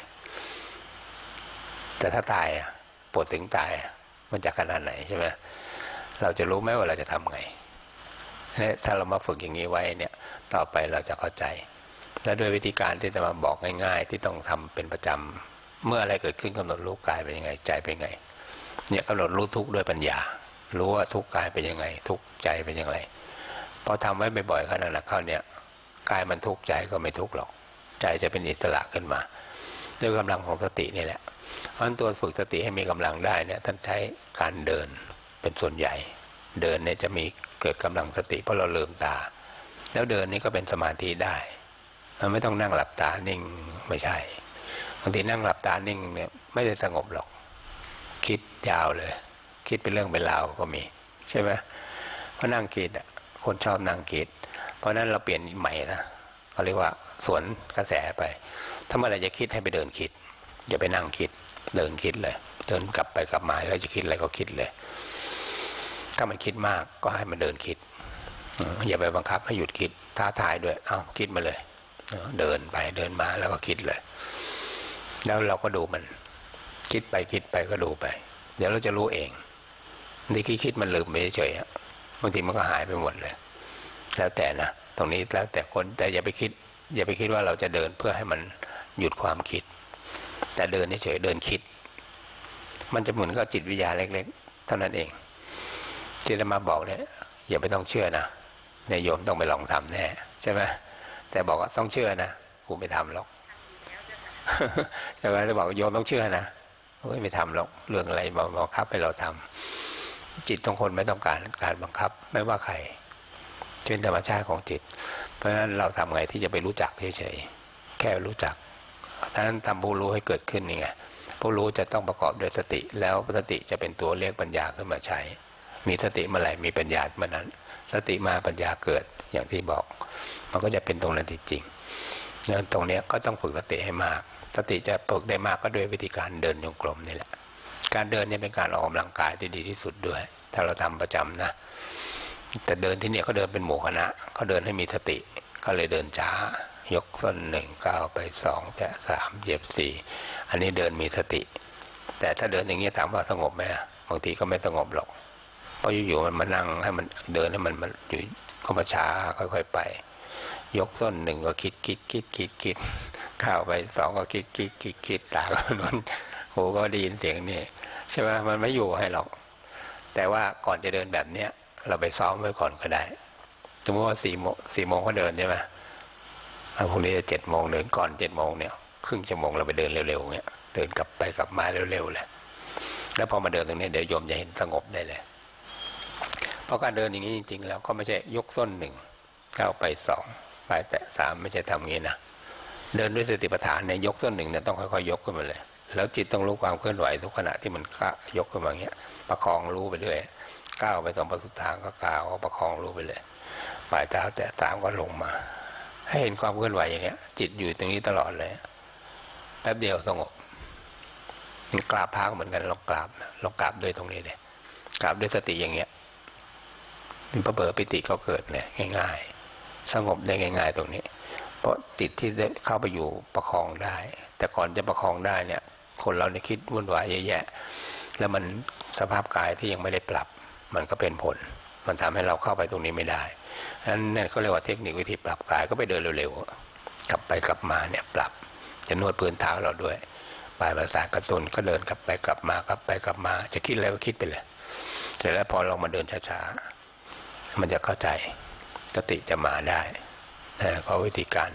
แต่ถ้าตายปวดถึงตายมันจะขนาดไหนใช่ไหมเราจะรู้ไหมว่าเราจะทำไงถ้าเรามาฝึกอย่างนี้ไว้เนี่ยต่อไปเราจะเข้าใจและด้วยวิธีการที่จะมาบอกง่ายๆที่ต้องทำเป็นประจำเมื่ออะไรเกิดขึ้นกำหนดรู้กายเป็นยังไงใจเป็นยังไงเนี่ยกำหนดรู้ทุกข์ด้วยปัญญารู้ว่าทุกข์กายเป็นยังไงทุกข์ใจเป็นยังไงพอทำไว้บ่อยๆขนาดนั้นเข้าเนี่ยกายมันทุกข์ใจก็ไม่ทุกข์หรอกใจจะเป็นอิสระขึ้นมาด้วยกำลังของสตินี่แหละเพราะฉะนั้นตัวฝึกสติให้มีกำลังได้เนี่ยท่านใช้การเดินเป็นส่วนใหญ่เดินเนี่ยจะมีเกิดกำลังสติเพราะเราลืมตาแล้วเดินนี่ก็เป็นสมาธิได้มันไม่ต้องนั่งหลับตานิ่งไม่ใช่บางทีนั่งหลับตานิ่งเนี่ยไม่ได้สงบหรอกคิดยาวเลยคิดเป็นเรื่องเป็นราวก็มีใช่ไหมเพราะนั่งคิดคนชอบนั่งคิดเพราะนั้นเราเปลี่ยนใหม่นะเขาเรียกว่าสวนกระแสไปถ้าเมื่อไรจะคิดให้ไปเดินคิดอย่าไปนั่งคิดเดินคิดเลยเดินกลับไปกลับมาแล้วจะคิดอะไรก็คิดเลยถ้ามันคิดมากก็ให้มันเดินคิดอย่าไปบังคับให้หยุดคิดท้าทายด้วยเอาคิดมาเลยเดินไปเดินมาแล้วก็คิดเลยแล้วเราก็ดูมันคิดไปคิดไปก็ดูไปเดี๋ยวเราจะรู้เองที่คิดมันลืมไปเฉยๆบางทีมันก็หายไปหมดเลยแล้วแต่นะตรงนี้แล้วแต่คนแต่อย่าไปคิดว่าเราจะเดินเพื่อให้มันหยุดความคิดแต่เดินเฉยๆเดินคิดมันจะเหมือนกับจิตวิทยาเล็กๆเท่านั้นเองที่จะมาบอกเนี่ยอย่าไปต้องเชื่อนะเนี่ยโยมต้องไปลองทำแน่ใช่ไหมแต่บอกว่าต้องเชื่อนะกูไม่ทำหรอกใช่ไหมจะบอกโยมต้องเชื่อนะไม่ทำหรอกเรื่องอะไรบังคับให้เราทำจิตของคนไม่ต้องการบังคับไม่ว่าใครเป็นธรรมชาติของจิตเพราะฉะนั้นเราทำไงที่จะไปรู้จักเฉยๆแค่รู้จักดังนั้นทำผู้รู้ให้เกิดขึ้นนี่ไงผู้รู้จะต้องประกอบด้วยสติแล้วสติจะเป็นตัวเรียกปัญญาขึ้นมาใช้มีสติเมื่อไหร่มีปัญญาเมื่อนั้นสติมาปัญญาเกิดอย่างที่บอกมันก็จะเป็นตรงนั้นจริงๆเนื่องตรงนี้ก็ต้องฝึกสติให้มากสติจะฝึกได้มากก็ด้วยวิธีการเดินจงกรมนี่แหละการเดินนี่เป็นการออกกำลังกายที่ดีที่สุดด้วยถ้าเราทำประจำนะแต่เดินที่เนี่ยเขาเดินเป็นหมู่คณะเขาเดินให้มีสติก็เลยเดินช้ายกส้น1ก้าวไป2แตะ3เหยียบ4อันนี้เดินมีสติแต่ถ้าเดินอย่างนี้ถามว่าสงบไหมบางทีก็ไม่สงบหรอกเพราะอยู่ๆมันมานั่งให้มันเดินให้มันอยู่ก็มาช้าค่อยๆไปยกส้น1ก็คิดก้าวไป2ก็คิดตาก็นุ่นหูก็ได้ยินเสียงนี่ใช่ไหมมันไม่อยู่ให้หรอกแต่ว่าก่อนจะเดินแบบเนี้ยเราไปซ้อมไว้ก่อนก็ได้สมมติว่า4 โมงก็เดินใช่ไหมพรุ่งนี้จะ7 โมงเดินก่อน7 โมงเนี่ยครึ่งชั่วโมงเราไปเดินเร็วๆเนี่ยเดินกลับไปกลับมาเร็วๆเลยแล้วพอมาเดินตรงนี้เดี๋ยวโยมจะเห็นสงบได้เลยเพราะการเดินอย่างนี้จริงๆแล้วก็ไม่ใช่ยกส้น1ก้าวไป2ไปแตะ3ไม่ใช่ทำอย่างนี้นะเดินด้วยสติปัฏฐานเนี่ยยกส้น1เนี่ยต้องค่อยๆยกขึ้นมาเลยแล้วจิตต้องรู้ความเคลื่อนไหวทุกขณะที่มันยกขึ้นมาอย่างเงี้ยประคองรู้ไปด้วยก้าวไป2 ประสุดทางก็ก้าวประคองรู้ไปเลยปลายเท้าแตะ3ก็ลงมาให้เห็นความเคลื่อนไหวอย่างเงี้ยจิตอยู่ตรงนี้ตลอดเลยแป๊บเดียวสงบกราบพระเหมือนกันลองกราบด้วยตรงนี้เลยกราบด้วยสติอย่างเงี้ยมันเปิดปิติก็เกิดเลยง่ายๆสงบได้ง่ายๆตรงนี้เพราะจิตที่ได้เข้าไปอยู่ประคองได้แต่ก่อนจะประคองได้เนี่ยคนเราเนี่ยคิดวุ่นวายเยอะแยะแล้วมันสภาพกายที่ยังไม่ได้ปรับมันก็เป็นผลมันทำให้เราเข้าไปตรงนี้ไม่ได้นั้นเนี่ยเขาเรียกว่าเทคนิควิธีปรับกายก็ไปเดินเร็วๆกลับไปกลับมาเนี่ยปรับจะนวดพื้นเท้าเราด้วยปลายประสาทกระตุ้นก็เดินกลับไปกลับมากลับไปกลับมาจะคิดอะไรก็คิดไปเลยเสร็จแล้วพอเรามาเดินช้าๆมันจะเข้าใจสติจะมาได้เขาวิธีการ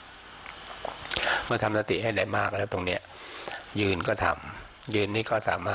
ทำเมื่อทำสติให้ได้มากแล้วตรงเนี้ยยืนก็ทำยืนนี่ก็สามารถ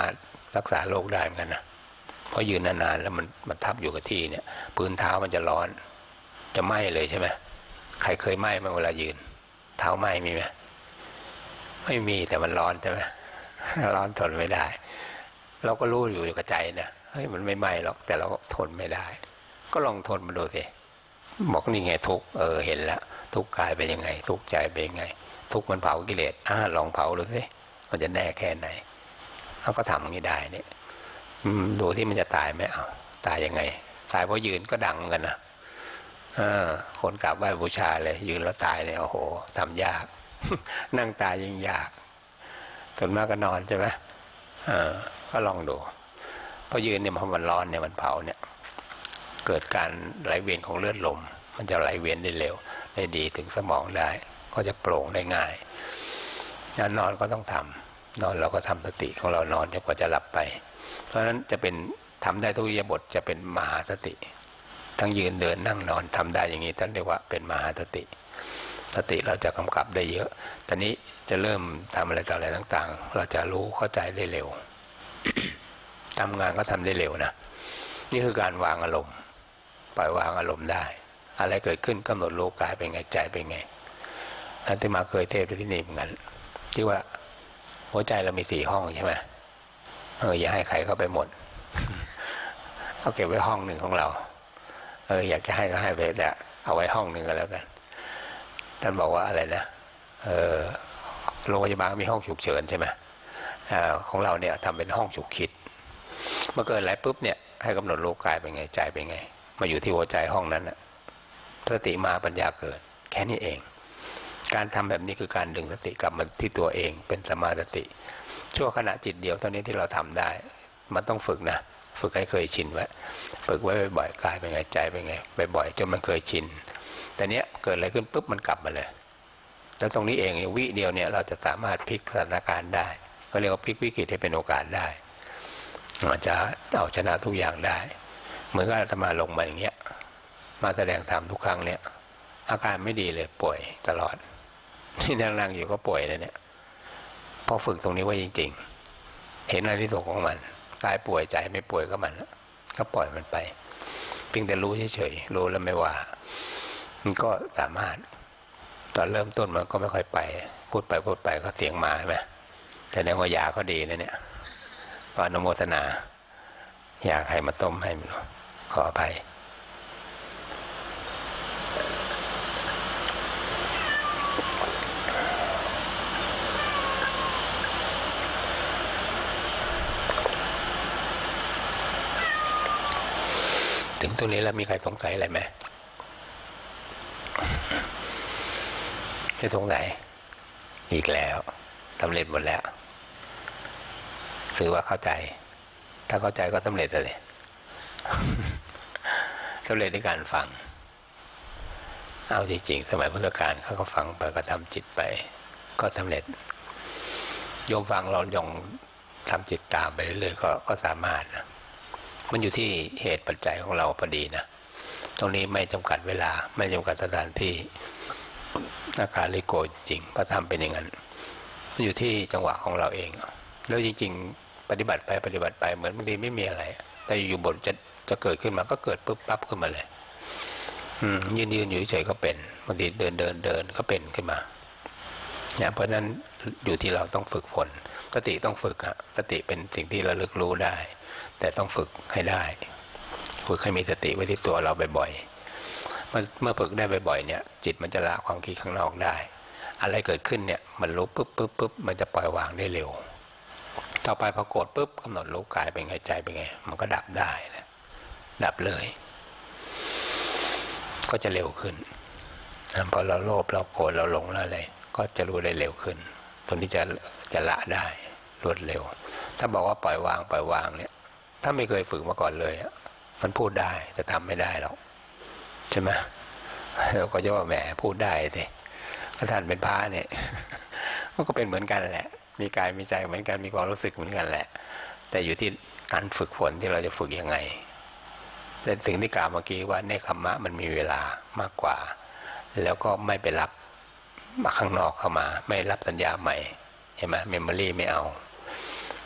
รักษาโรคได้เหมือนกันนะเพราะยืนนานๆแล้วมันทับอยู่กับที่เนี่ยพื้นเท้ามันจะร้อนจะไหม้เลยใช่ไหมใครเคยไหม้บ้างเวลายืนเท้าไหม้มีไหมไม่มีแต่มันร้อนใช่ไหมร้อนทนไม่ได้เราก็รู้อยู่กับใจนะเฮ้ยมันไม่ไหม้หรอกแต่เราทนไม่ได้ก็ลองทนมาดูสิบอกนี่ไงทุกเห็นแล้วทุกกายเป็นยังไงทุกใจเป็นยังไงทุกมันเผากิเลสลองเผาดูสิมันจะแน่แค่ไหนเขาก็ทำอย่างนี้ได้เนี่ยดูที่มันจะตายไหมเอาตายยังไงตายเพราะยืนก็ดังกันนะคนกราบไหว้บูชาเลยยืนแล้วตายเนี่ยโอ้โหทำยาก นั่งตายยิ่งยากส่วนมากก็นอนใช่ไหมก็ลองดูเพราะยืนเนี่ยพอมันร้อนเนี่ยมันเผาเนี่ยเกิดการไหลเวียนของเลือดลมมันจะไหลเวียนได้เร็วได้ดีถึงสมองได้ก็จะโปร่งได้ง่ายการนอนก็ต้องทำนอนเราก็ทำสติของเรานอนจนกว่าจะหลับไปเพราะฉะนั้นจะเป็นทำได้ทุกอิริยาบถจะเป็นมหาสติทั้งยืนเดินนั่งนอนทำได้อย่างนี้ท่านเรียกว่าเป็นมหาสติสติเราจะกำกับได้เยอะตอนนี้จะเริ่มทำอะไรต่ออะไรต่างๆเราจะรู้เข้าใจได้เร็ว ทำงานก็ทำได้เร็วนะนี่คือการวางอารมณ์ปล่อยวางอารมณ์ได้อะไรเกิดขึ้นกำหนดรู้กายเป็นไงใจเป็นไงอาตมาเคยเทศน์ที่นี่เหมือนกันที่ว่าหัวใจเรามี4 ห้องใช่ไหมอย่าให้ใครเข้าไปหมดเอาเก็บไว้ห้องหนึ่งของเราอยากจะให้ก็ให้ไปแต่เอาไว้ห้องหนึ่งก็แล้วกันท่านบอกว่าอะไรนะโรงพยาบาลมีห้องฉุกเฉินใช่ไหมของเราเนี่ยทำเป็นห้องฉุกคิดเมื่อเกิดอะไรปุ๊บเนี่ยให้กำหนดรู้กายเป็นไงใจเป็นไงมาอยู่ที่หัวใจห้องนั้นนะสติมาปัญญาเกิดแค่นี้เองการทำแบบนี้คือการดึงสติกลับมาที่ตัวเองเป็นสัมมาสติชั่วขณะจิตเดียวเท่านี้ที่เราทำได้มันต้องฝึกนะฝึกให้เคยชินไว้ฝึกไว้บ่อยๆกายเป็นไงใจเป็นไงบ่อยๆจนมันเคยชินแต่เนี้ยเกิดอะไรขึ้นปุ๊บมันกลับมาเลยแล้วตรงนี้เองวิเดียวเนี่ยเราจะสามารถพลิกสถานการณ์ได้ก็เรียกว่าพลิกวิกฤตให้เป็นโอกาสได้อาจจะเอาชนะทุกอย่างได้เหมือนกับอาตมาลงมาอย่างเงี้ยมาแสดงธรรมทุกครั้งเนี่ยอาการไม่ดีเลยป่วยตลอดที่นั่งอยู่ก็ป่วยเลยเนี่ยพอฝึกตรงนี้ไว้จริงๆเห็นอะไรที่สุขของมันกายป่วยใจไม่ป่วยก็มันก็ปล่อยมันไปเพียงแต่รู้เฉยๆรู้แล้วไม่ว่ามันก็สามารถตอนเริ่มต้นมันก็ไม่ค่อยไปพูดไปก็เสียงมาใช่ไหมแต่ในว่ายาก็ดีนะเนี่ยก็อนุโมทนาอยากให้มาต้มให้มันขออภัยถึงตรงนี้แล้วมีใครสงสัยอะไรไหมจะสงสัยอีกแล้วสำเร็จหมดแล้วถือว่าเข้าใจถ้าเข้าใจก็สำเร็จเลย สำเร็จในการฟังเอาจริงๆสมัยพุทธกาลเขาก็ฟังไปก็ทำจิตไปก็สำเร็จโยมฟังเราย่องทำจิตตามไปเรื่อยๆก็สามารถนะมันอยู่ที่เหตุปัจจัยของเราพอดีนะตรงนี้ไม่จำกัดเวลาไม่จำกัดสถานที่อาการลิโกจริงๆพระธรรมเป็นอย่างนั้นมันอยู่ที่จังหวะของเราเองแล้วจริงๆปฏิบัติไปเหมือนบางทีไม่มีอะไรแต่อยู่บทจะเกิดขึ้นมาก็เกิดปุ๊บปั๊บขึ้นมาเลยยืนอยู่เฉยๆก็เป็นบางทีเดินก็เป็นขึ้นมาเนี่ยเพราะนั้นอยู่ที่เราต้องฝึกฝนสติต้องฝึกสติเป็นสิ่งที่ระลึกรู้ได้แต่ต้องฝึกให้ได้ฝึกให้มีสติไว้ที่ตัวเราบ่อยๆเมื่อฝึกได้บ่อยๆเนี่ยจิตมันจะละความคิดข้างนอกได้อะไรเกิดขึ้นเนี่ยมันรู้ปุ๊บมันจะปล่อยวางได้เร็วต่อไปพอโกรธปุ๊บกำหนดรู้กายเป็นไงใจเป็นไงมันก็ดับได้นะดับเลยก็จะเร็วขึ้นพอเราโลภเราโกรธเราหลงแล้วอะไรก็จะรู้ได้เร็วขึ้นตรงนี้จะละได้รวดเร็วถ้าบอกว่าปล่อยวางเนี่ยถ้าไม่เคยฝึกมาก่อนเลยมันพูดได้จะทำไม่ได้หรอกใช่ไหมเราก็จะว่าแหมพูดได้สิถ้าท่านเป็นพระเนี่ยมันก็เป็นเหมือนกันแหละมีกายมีใจเหมือนกันมีความรู้สึกเหมือนกันแหละแต่อยู่ที่การฝึกฝนที่เราจะฝึกยังไงแต่ถึงที่กล่าวเมื่อกี้ว่าเนคขมะมันมีเวลามากกว่าแล้วก็ไม่ไปรับข้างนอกเข้ามาไม่รับสัญญาใหม่เห็นไหมเมมโมรี่ไม่เอา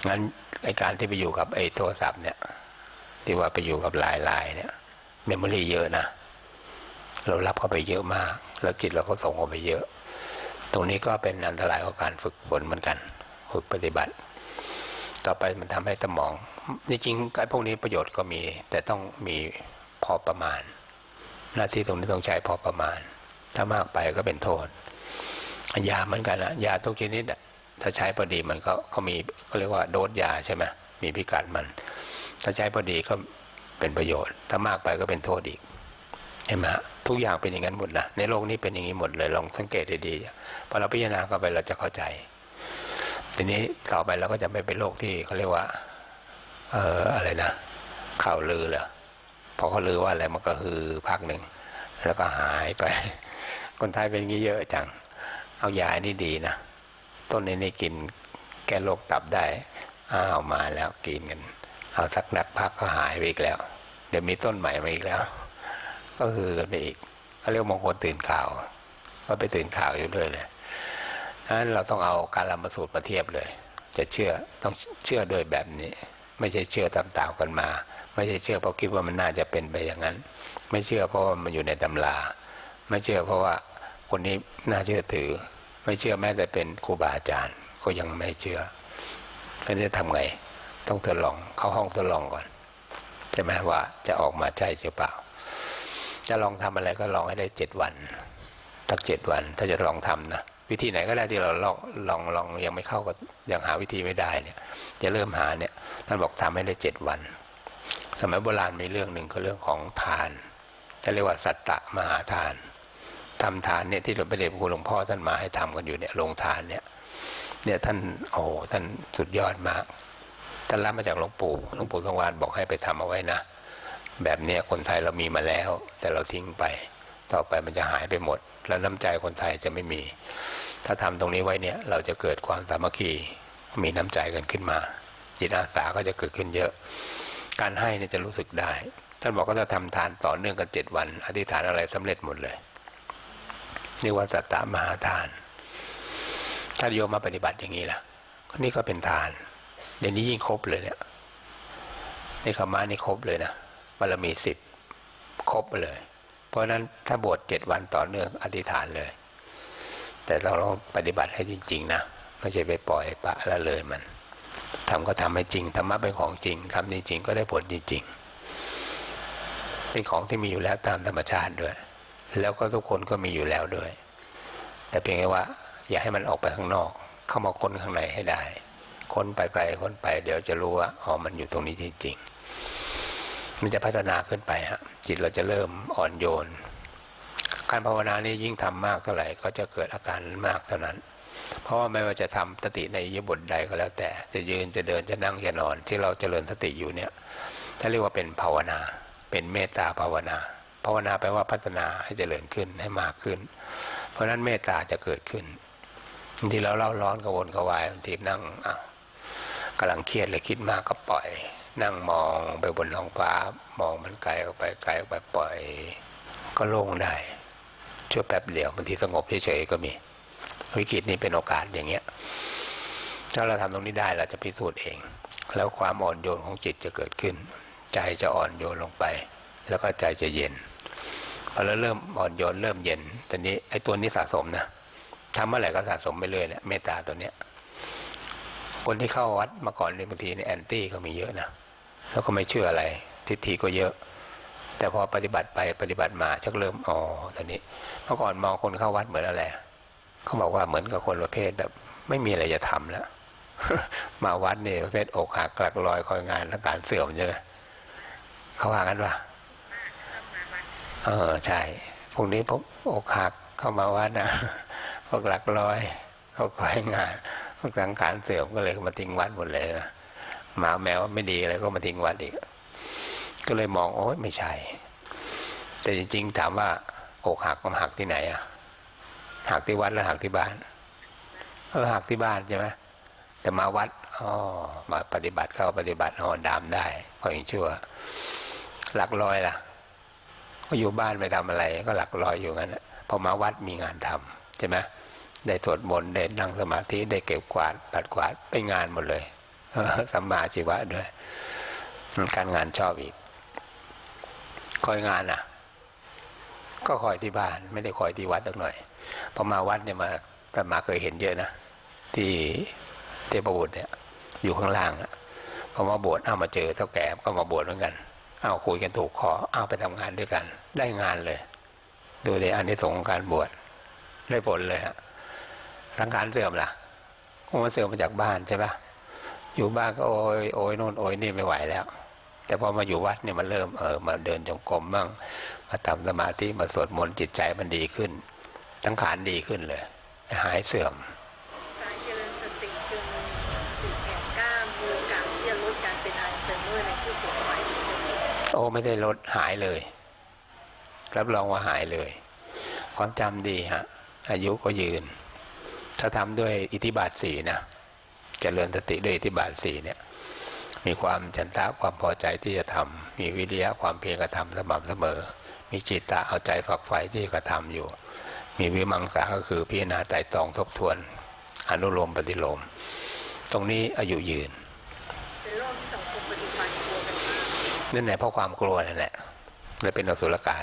งั้นไอการที่ไปอยู่กับไอโทรศัพท์เนี่ยที่ว่าไปอยู่กับไลน์เนี่ยเมมโมรี่เยอะนะเรารับเข้าไปเยอะมากแล้วจิตเราก็ส่งออกไปเยอะตรงนี้ก็เป็นอันตรายของการฝึกฝนเหมือนกันฝึกปฏิบัติต่อไปมันทำให้สมองจริงๆไอ้พวกนี้ประโยชน์ก็มีแต่ต้องมีพอประมาณหน้าที่ตรงนี้ต้องใช้พอประมาณถ้ามากไปก็เป็นโทษยาเหมือนกันนะยาทุกชนิดถ้าใช้พอดีมันก็มีเขาเรียกว่าโดสยาใช่ไหมมีพิกัดมันถ้าใช้พอดีก็เป็นประโยชน์ถ้ามากไปก็เป็นโทษอีกเห็นไหมทุกอย่างเป็นอย่างนั้นหมดนะในโลกนี้เป็นอย่างนี้หมดเลยลองสังเกตดีๆพอเราพิจารณาเข้าไปเราจะเข้าใจทีนี้ต่อไปเราก็จะไม่เป็นโลกที่เขาเรียกว่าอะไรนะข่าวลือเหรอพอเขาลือว่าอะไรมันก็คือพักหนึ่งแล้วก็หายไปคนไทยเป็นงี้เยอะจังเอายานี่ดีนะต้นนี้กินแก้โรคตับได้มาแล้วกินกันเอาสักนักพักก็หายไปอีกแล้วเดี๋ยวมีต้นใหม่มาอีกแล้วก็คือกันไปอีกเขาเรียกมงคลตื่นข่าวก็ไปตื่นข่าวอยู่เลยนั้นเราต้องเอาการละมาสูตรมาเทียบเลยจะเชื่อต้องเชื่อโดยแบบนี้ไม่ใช่เชื่อตามๆกันมาไม่ใช่เชื่อเพราะคิดว่ามันน่าจะเป็นไปอย่างนั้นไม่เชื่อเพราะว่ามันอยู่ในตำราไม่เชื่อเพราะว่าคนนี้น่าเชื่อถือไม่เชื่อแม้แต่เป็นครูบาอาจารย์ก็ยังไม่เชื่อแล้วจะทำไงต้องทดลองเข้าห้องทดลองก่อนใช่ไหมว่าจะออกมาใช่หรือเปล่าจะลองทำอะไรก็ลองให้ได้7 วันตั้ง7 วันถ้าจะลองทำนะวิธีไหนก็ได้ที่เราลองยังไม่เข้าก็ยังหาวิธีไม่ได้เนี่ยจะเริ่มหาเนี่ยท่านบอกทำให้ได้7 วันสมัยโบราณมีเรื่องหนึ่งคือเรื่องของทานจะเรียกว่าสัตตมหาทานทำทานเนี่ยที่หลวงพ่อเดชพระคุณหลวงพ่อท่านมาให้ทำกันอยู่เนี่ยลงทานเนี่ยท่านท่านสุดยอดมากท่านรับมาจากหลวงปู่ทรงวาลบอกให้ไปทำเอาไว้นะแบบเนี้ยคนไทยเรามีมาแล้วแต่เราทิ้งไปต่อไปมันจะหายไปหมดแล้วน้ำใจคนไทยจะไม่มีถ้าทำตรงนี้ไว้เนี่ยเราจะเกิดความสามัคคีมีน้ำใจกันขึ้นมาจิตอาสาก็จะเกิดขึ้นเยอะการให้เนี่ยจะรู้สึกได้ท่านบอกก็จะทำทานต่อเนื่องกัน7 วันอธิษฐานอะไรสำเร็จหมดเลยนี่ว่าสัตตมหาทานถ้าโยมมาปฏิบัติอย่างนี้ล่ะนี่ก็เป็นทานเดี๋ยวนี้ยิ่งครบเลยเนี่ยในคำมานี่ครบเลยนะบารมี10ครบไปเลยเพราะนั้นถ้าบวช7 วันต่อเนื่องอธิษฐานเลยแต่เราต้องปฏิบัติให้จริงๆนะไม่ใช่ไปปล่อยปะละเลยมันทำก็ทำให้จริงธรรมะเป็นของจริงทำจริงๆก็ได้ผลจริงๆเป็นของที่มีอยู่แล้วตามธรรมชาติด้วยแล้วก็ทุกคนก็มีอยู่แล้วด้วยแต่เพียงแค่ว่าอย่าให้มันออกไปข้างนอกเข้ามาค้นข้างในให้ได้ค้นไปค้นไปเดี๋ยวจะรู้ว่ามันอยู่ตรงนี้จริงๆมันจะพัฒนาขึ้นไปฮะจิตเราจะเริ่มอ่อนโยนการภาวนานี้ยิ่งทำมากเท่าไหร่ก็จะเกิดอาการมากเท่านั้นเพราะว่าไม่ว่าจะทำสติในอิริยาบถใดก็แล้วแต่จะยืนจะเดินจะนั่งจะนอนที่เราเจริญสติอยู่เนี่ยถ้าเรียกว่าเป็นภาวนาเป็นเมตตาภาวนาภาวนาแปลว่าพัฒนาให้เจริญขึ้นให้มากขึ้นเพราะนั้นเมตตาจะเกิดขึ้นบางทีเราเล่าร้อนกระวนกระวายบางทีนั่งกำลังเครียดเลยคิดมากก็ปล่อยนั่งมองไปบนท้องฟ้ามองมันไกลออกไปปล่อยก็โล่งได้ชั่วแป๊บเดียวบางทีสงบเฉยๆก็มีวิกฤตนี้เป็นโอกาสอย่างเงี้ยถ้าเราทำตรงนี้ได้เราจะพิสูจน์เองแล้วความอ่อนโยนของจิตจะเกิดขึ้นใจจะอ่อนโยนลงไปแล้วก็ใจจะเย็นพอเราเริ่มอ่อนโยนเริ่มเย็นตอนนี้ไอ้ตัวนี้สะสมนะทำเมื่อไหร่ก็สะสมไปเรื่อยเนี่ยเมตตาตัวเนี้ยคนที่เข้าวัดมาก่อนในบางทีเนี่ยแอนตี้ก็มีเยอะนะแล้วก็ไม่เชื่ออะไรทิฏฐิก็เยอะแต่พอปฏิบัติไปปฏิบัติมาชักเริ่มตอนนี้เมื่อก่อนมองคนเข้าวัดเหมือนอะไรเขาบอกว่าเหมือนกับคนประเภทแบบไม่มีอะไรจะทำแล้ว มาวัดเนี่ยประเภทอกหักกลักลอยคอยงานและการเสื่อมใช่ไหมเขาว่ากันว่าใช่พวกนี้พวกอกหักเข้ามาวัดนะพวกหลักลอยเขาคอยงานพวกสังขารเสื่อมก็เลยมาทิ้งวัดหมดเลยนะหมาแมวไม่ดีอะไรก็มาทิ้งวัดอีกก็เลยมองไม่ใช่แต่จริงๆถามว่าอกหักมันหักที่ไหนหักที่วัดหรือหักที่บ้านหักที่บ้านใช่ไหมแต่มาวัดมาปฏิบัติเข้าปฏิบัติดามได้ก็ยังชั่วหลักลอยล่ะก็อยู่บ้านไปทำอะไรก็หลักลอยอยู่งั้นพอมาวัดมีงานทำใช่ไหมได้สวดมนต์ได้นั่งสมาธิได้เก็บกวาดปัดกวาดไปงานหมดเลยสัมมาอาชีวะด้วยการงานชอบอีกคอยงานอ่ะก็คอยที่บ้านไม่ได้คอยที่วัดสักหน่อยพอมาวัดเนี่ยมาเคยเห็นเยอะนะที่เทพบุตรเนี่ยอยู่ข้างล่างอ่ะพอมาบวชมาเจอเท่าแก่ก็มาบวชเหมือนกันคุยกันถูกคอไปทำงานด้วยกันได้งานเลยดูเลยอานิสงส์ของการบวชได้ผลเลยฮะสังขารเสื่อมล่ะมันเสื่อมมาจากบ้านใช่ปะอยู่บ้านก็โอยโน่นโอยนี่ไม่ไหวแล้วแต่พอมาอยู่วัดเนี่ยมันเริ่มมาเดินจงกรมบ้างมาทำสมาธิมาสวดมนต์จิตใจมันดีขึ้นสังขารดีขึ้นเลยหายเสื่อมการเจริญสติจนติดแขนกล้ามมีโอกาสที่จะลดการเป็นอัลไซเมอร์ในผู้สูงวัยไม่ได้ลดหายเลยรับรองว่าหายเลยความจำดีฮะอายุก็ยืนถ้าทำด้วยอิทธิบาท4นะเจริญสติด้วยอิทธิบาท4เนี่ยมีความฉันทะความพอใจที่จะทำมีวิริยะความเพียรกระทำสม่ำเสมอมีจิตตะเอาใจฝักใฝ่ที่กระทำอยู่มีวิมังสาก็คือพิจารณาไตร่ตรองทบทวนอนุโลมปฏิโลมตรงนี้อายุยืนเป็นโรคที่สังคมปัจจุบันกลัวกันนั่นแหละเพราะความกลัวนั่นแหละเลยเป็นอสุรกาย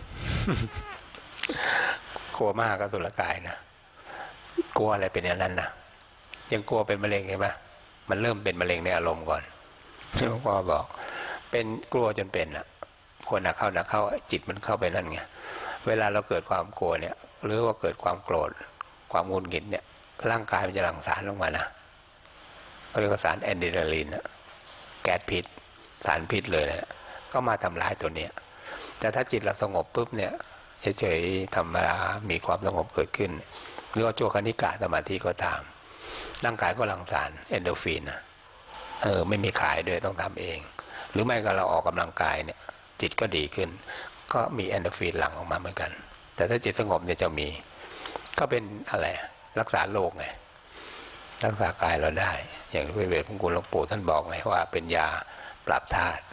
กลัวมากอสุรกายนะกลัวอะไรเป็นอย่างนั้นนะยังกลัวเป็นมะเร็งใช่ไหมมันเริ่มเป็นมะเร็งในอารมณ์ก่อนหลวงพ่อบอกเป็นกลัวจนเป็นคนหนักเข้าจิตมันเข้าไปนั่นไงเวลาเราเกิดความกลัวเนี่ยหรือว่าเกิดความโกรธความหงุดหงิดเนี่ยร่างกายมันจะหลั่งสารลงมานะเรียกว่าสารแอนดินาลีนแก๊สพิษสารพิษเลยนะก็มาทำร้ายตัวเนี้ยแต่ถ้าจิตเราสงบปุ๊บเนี่ยเฉยๆธรรมดามีความสงบเกิดขึ้นหรือว่าโจคณิกะสมาธิก็ตามร่างกายก็หลั่งสารเอนโดรฟินไม่มีขายด้วยต้องทำเองหรือไม่ก็เราออกกำลังกายเนี่ยจิตก็ดีขึ้นก็มีเอนโดรฟินหลั่งออกมาเหมือนกันแต่ถ้าจิตสงบเนี่ยจะมีก็เป็นอะไรรักษาโรคไงรักษากายเราได้อย่างที่พระเดชพระคุณหลวงปู่ท่านบอกไงว่าเป็นยาปรับธาตุ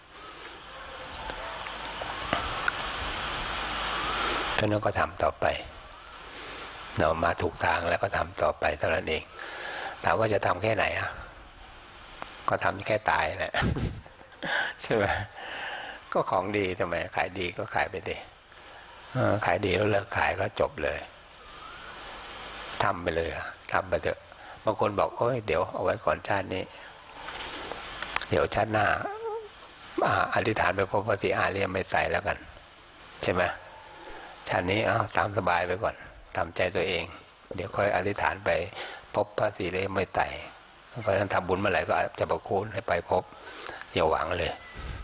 เพราะนั้นก็ทำต่อไปเรามาถูกทางแล้วก็ทำต่อไปเท่านั้นเองถามว่าจะทำแค่ไหนก็ทำแค่ตายแหละ ใช่ไหมก็ของดีทำไมขายดีก็ขายไปดิขายดีแล้วเลิกขายก็จบเลยทำไปเลยทำไปเถอะบางคนบอกเดี๋ยวเอาไว้ก่อนชาตินี้เดี๋ยวชาติหน้าอธิษฐานไปพบพระศรีอาริยเมตไตรแล้วกันใช่ไหมชาตินี้ตามสบายไปก่อนทำใจตัวเองเดี๋ยวค่อยอธิษฐานไปพบพระศรีอาริยเมตไตรก็นั้นทำบุญเมื่อไหร่ก็จะประคุณให้ไปพบอย่าหวังเลย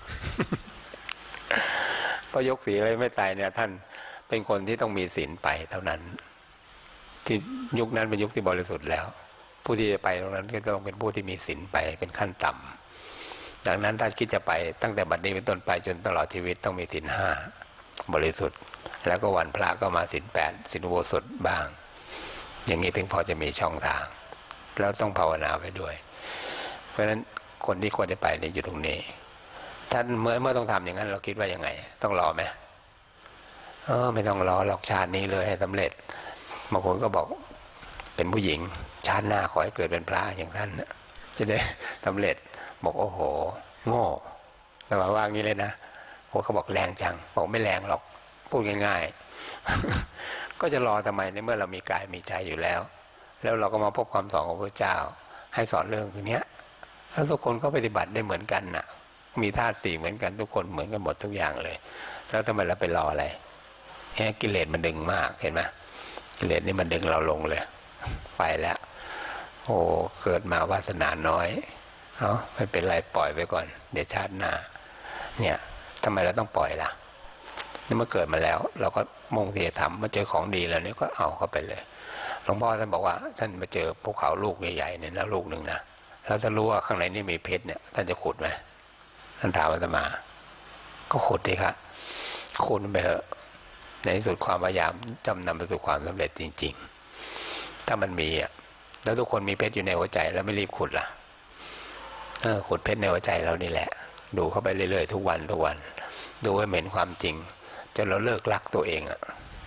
เพราะยกศรีอาริยเมตไตรเนี่ยท่านเป็นคนที่ต้องมีศีลไปเท่านั้นที่ยุคนั้นเป็นยุคที่บริสุทธิ์แล้วผู้ที่จะไปตรงนั้นก็ต้องเป็นผู้ที่มีศีลไปเป็นขั้นต่ำดังนั้นถ้าคิดจะไปตั้งแต่บัดนี้เป็นต้นไปจนตลอดชีวิตต้องมีศีล5บริสุทธิ์แล้วก็วันพระก็มาศีล8ศีลอุโบสถบ้างอย่างนี้ถึงพอจะมีช่องทางแล้วต้องภาวนาไปด้วยเพราะฉะนั้นคนที่ควรจะไปเนี่ยอยู่ตรงนี้ท่านเมื่อต้องทำอย่างนั้นเราคิดว่ายังไงต้องรอไหมไม่ต้องรอหรอกชาตินี้เลยให้สำเร็จบางคนก็บอกเป็นผู้หญิงชาติหน้าขอให้เกิดเป็นพระอย่างท่านจะได้สำเร็จบอกโอ้โหโง่แต่ว่างี้เลยนะเขาบอกแรงจังบอกไม่แรงหรอกพูดง่ายๆก็จะรอทำไมในเมื่อเรามีกายมีใจอยู่แล้วแล้วเราก็มาพบความสอนของพระเจ้าให้สอนเรื่องตรงนี้แล้วทุกคนก็ปฏิบัติได้เหมือนกันน่ะมีธาตุ4เหมือนกันทุกคนเหมือนกันหมดทุกอย่างเลยแล้วทำไมเราไปรออะไรกิเลสมันดึงมากเห็นไหมกิเลสนี่มันดึงเราลงเลยไปแล้วเกิดมาวาสนาน้อยไม่เป็นไรปล่อยไปก่อนเดี๋ยวชาติหน้าเนี่ยทำไมเราต้องปล่อยล่ะนี่เมื่อเกิดมาแล้วเราก็มุ่งที่จะทำมาเจอของดีแล้วนี่ก็เอาเข้าไปเลยหลวงพ่อท่านบอกว่าท่านมาเจอภูเขาลูกใหญ่ๆเนี่ยนะลูกหนึ่งนะแล้วถ้ารู้ว่าข้างในนี่มีเพชรเนี่ยท่านจะขุดไหมท่านถามอาตมาก็ขุดดิครับขุดไปเถอะในที่สุดความพยายามจำนำไปสู่ความสำเร็จจริงๆถ้ามันมีแล้วทุกคนมีเพชรอยู่ในหัวใจแล้วไม่รีบขุดล่ะขุดเพชรในหัวใจเรานี่แหละดูเข้าไปเรื่อยๆทุกวันดูให้เห็นความจริงจนเราเลิกรักตัวเอง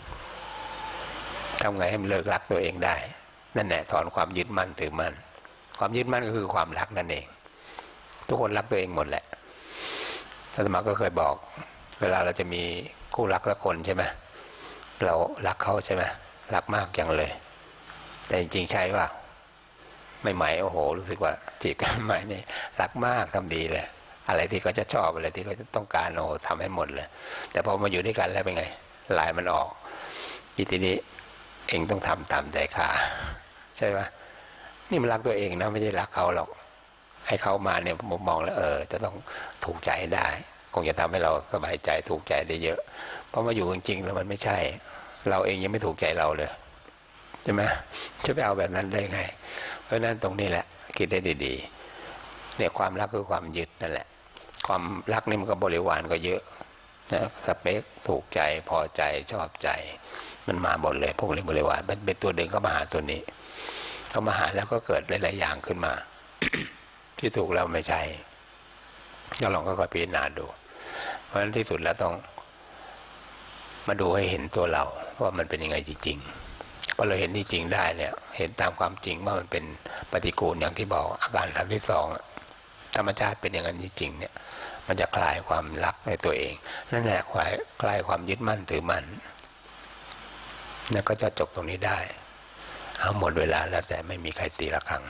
ทำไงให้มันเลิกรักตัวเองได้นั่นแหละถอนความยึดมั่นถือมั่นความยึดมั่นก็คือความรักนั่นเองทุกคนรักตัวเองหมดแหละอาตมาก็เคยบอกเวลาเราจะมีคู่รักสักคนใช่ไหมเรารักเขาใช่ไหมรักมากอย่างเลยแต่จริงๆใช่ป่ะไม่ใหม่โอ้โหรู้สึกว่าจีบกันใหม่นี่รักมากทำดีเลยอะไรที่เขาจะชอบอะไรที่เขาจะต้องการโอ้ทำให้หมดเลยแต่พอมาอยู่ด้วยกันแล้วเป็นไงลายมันออกทีนี้เองต้องทำตามใจข้าใช่ไหมนี่มันรักตัวเองนะไม่ใช่รักเขาหรอกให้เขามาเนี่ยผมมองแล้วจะต้องถูกใจได้คงจะทำให้เราสบายใจถูกใจได้เยอะเพราะมาอยู่จริงๆแล้วมันไม่ใช่เราเองยังไม่ถูกใจเราเลยใช่ไหมจะไปเอาแบบนั้นได้ไงเพราะนั้นตรงนี้แหละคิดได้ดีๆเนี่ยความรักคือความยึดนั่นแหละความรักนี่มันก็บริวารก็เยอะนะสเปคถูกใจพอใจชอบใจมันมาหมดเลยพวกนี้บริวารมันเป็นตัวดึงเข้ามาหาตัวนี้เข้ามาหาแล้วก็เกิดหลายๆอย่างขึ้นมา ที่ถูกแล้วไม่ใช่ก็ลองก็ค่อยพิจารณาดูเพราะฉะนั้นที่สุดแล้วต้องมาดูให้เห็นตัวเราว่ามันเป็นยังไงจริงๆพอเราเห็นที่จริงได้เนี่ยเห็นตามความจริงว่ามันเป็นปฏิกูลอย่างที่บอกอาการที่สองธรรมชาติเป็นอย่างนั้นจริงๆเนี่ยมันจะคลายความรักในตัวเองนั่นแหละคลายความยึดมั่นถือมั่นนั่นก็จะจบตรงนี้ได้เอาหมดเวลาแล้วแต่ไม่มีใครตีระฆัง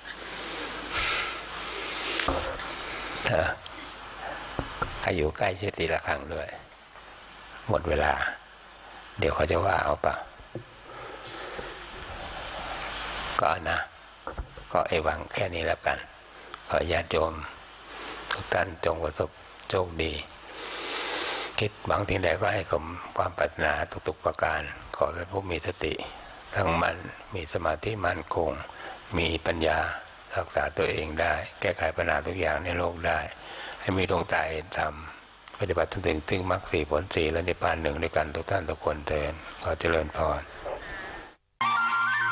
ใครอยู่ใกล้ช่วยตีระฆังด้วยหมดเวลาเดี๋ยวเขาจะว่าเอาเปล่าก็นะก็หวังแค่นี้แล้วกันขอญาติโยมทุกท่านจงประสบโชคดีคิดหวังถึงใดก็ให้สมความปรารถนาทุกๆประการขอเป็นผู้มีสติตั้งมั่นมีสมาธิมั่นคงมีปัญญารักษาตัวเองได้แก้ไขปัญหาทุกอย่างในโลกได้ให้มีดวงตาเห็นธรรมปฏิบัติถึงมรรคสี่ผลสี่และนิพพานหนึ่งด้วยกันทุกท่านทุกคนเถิดขอเจริญพร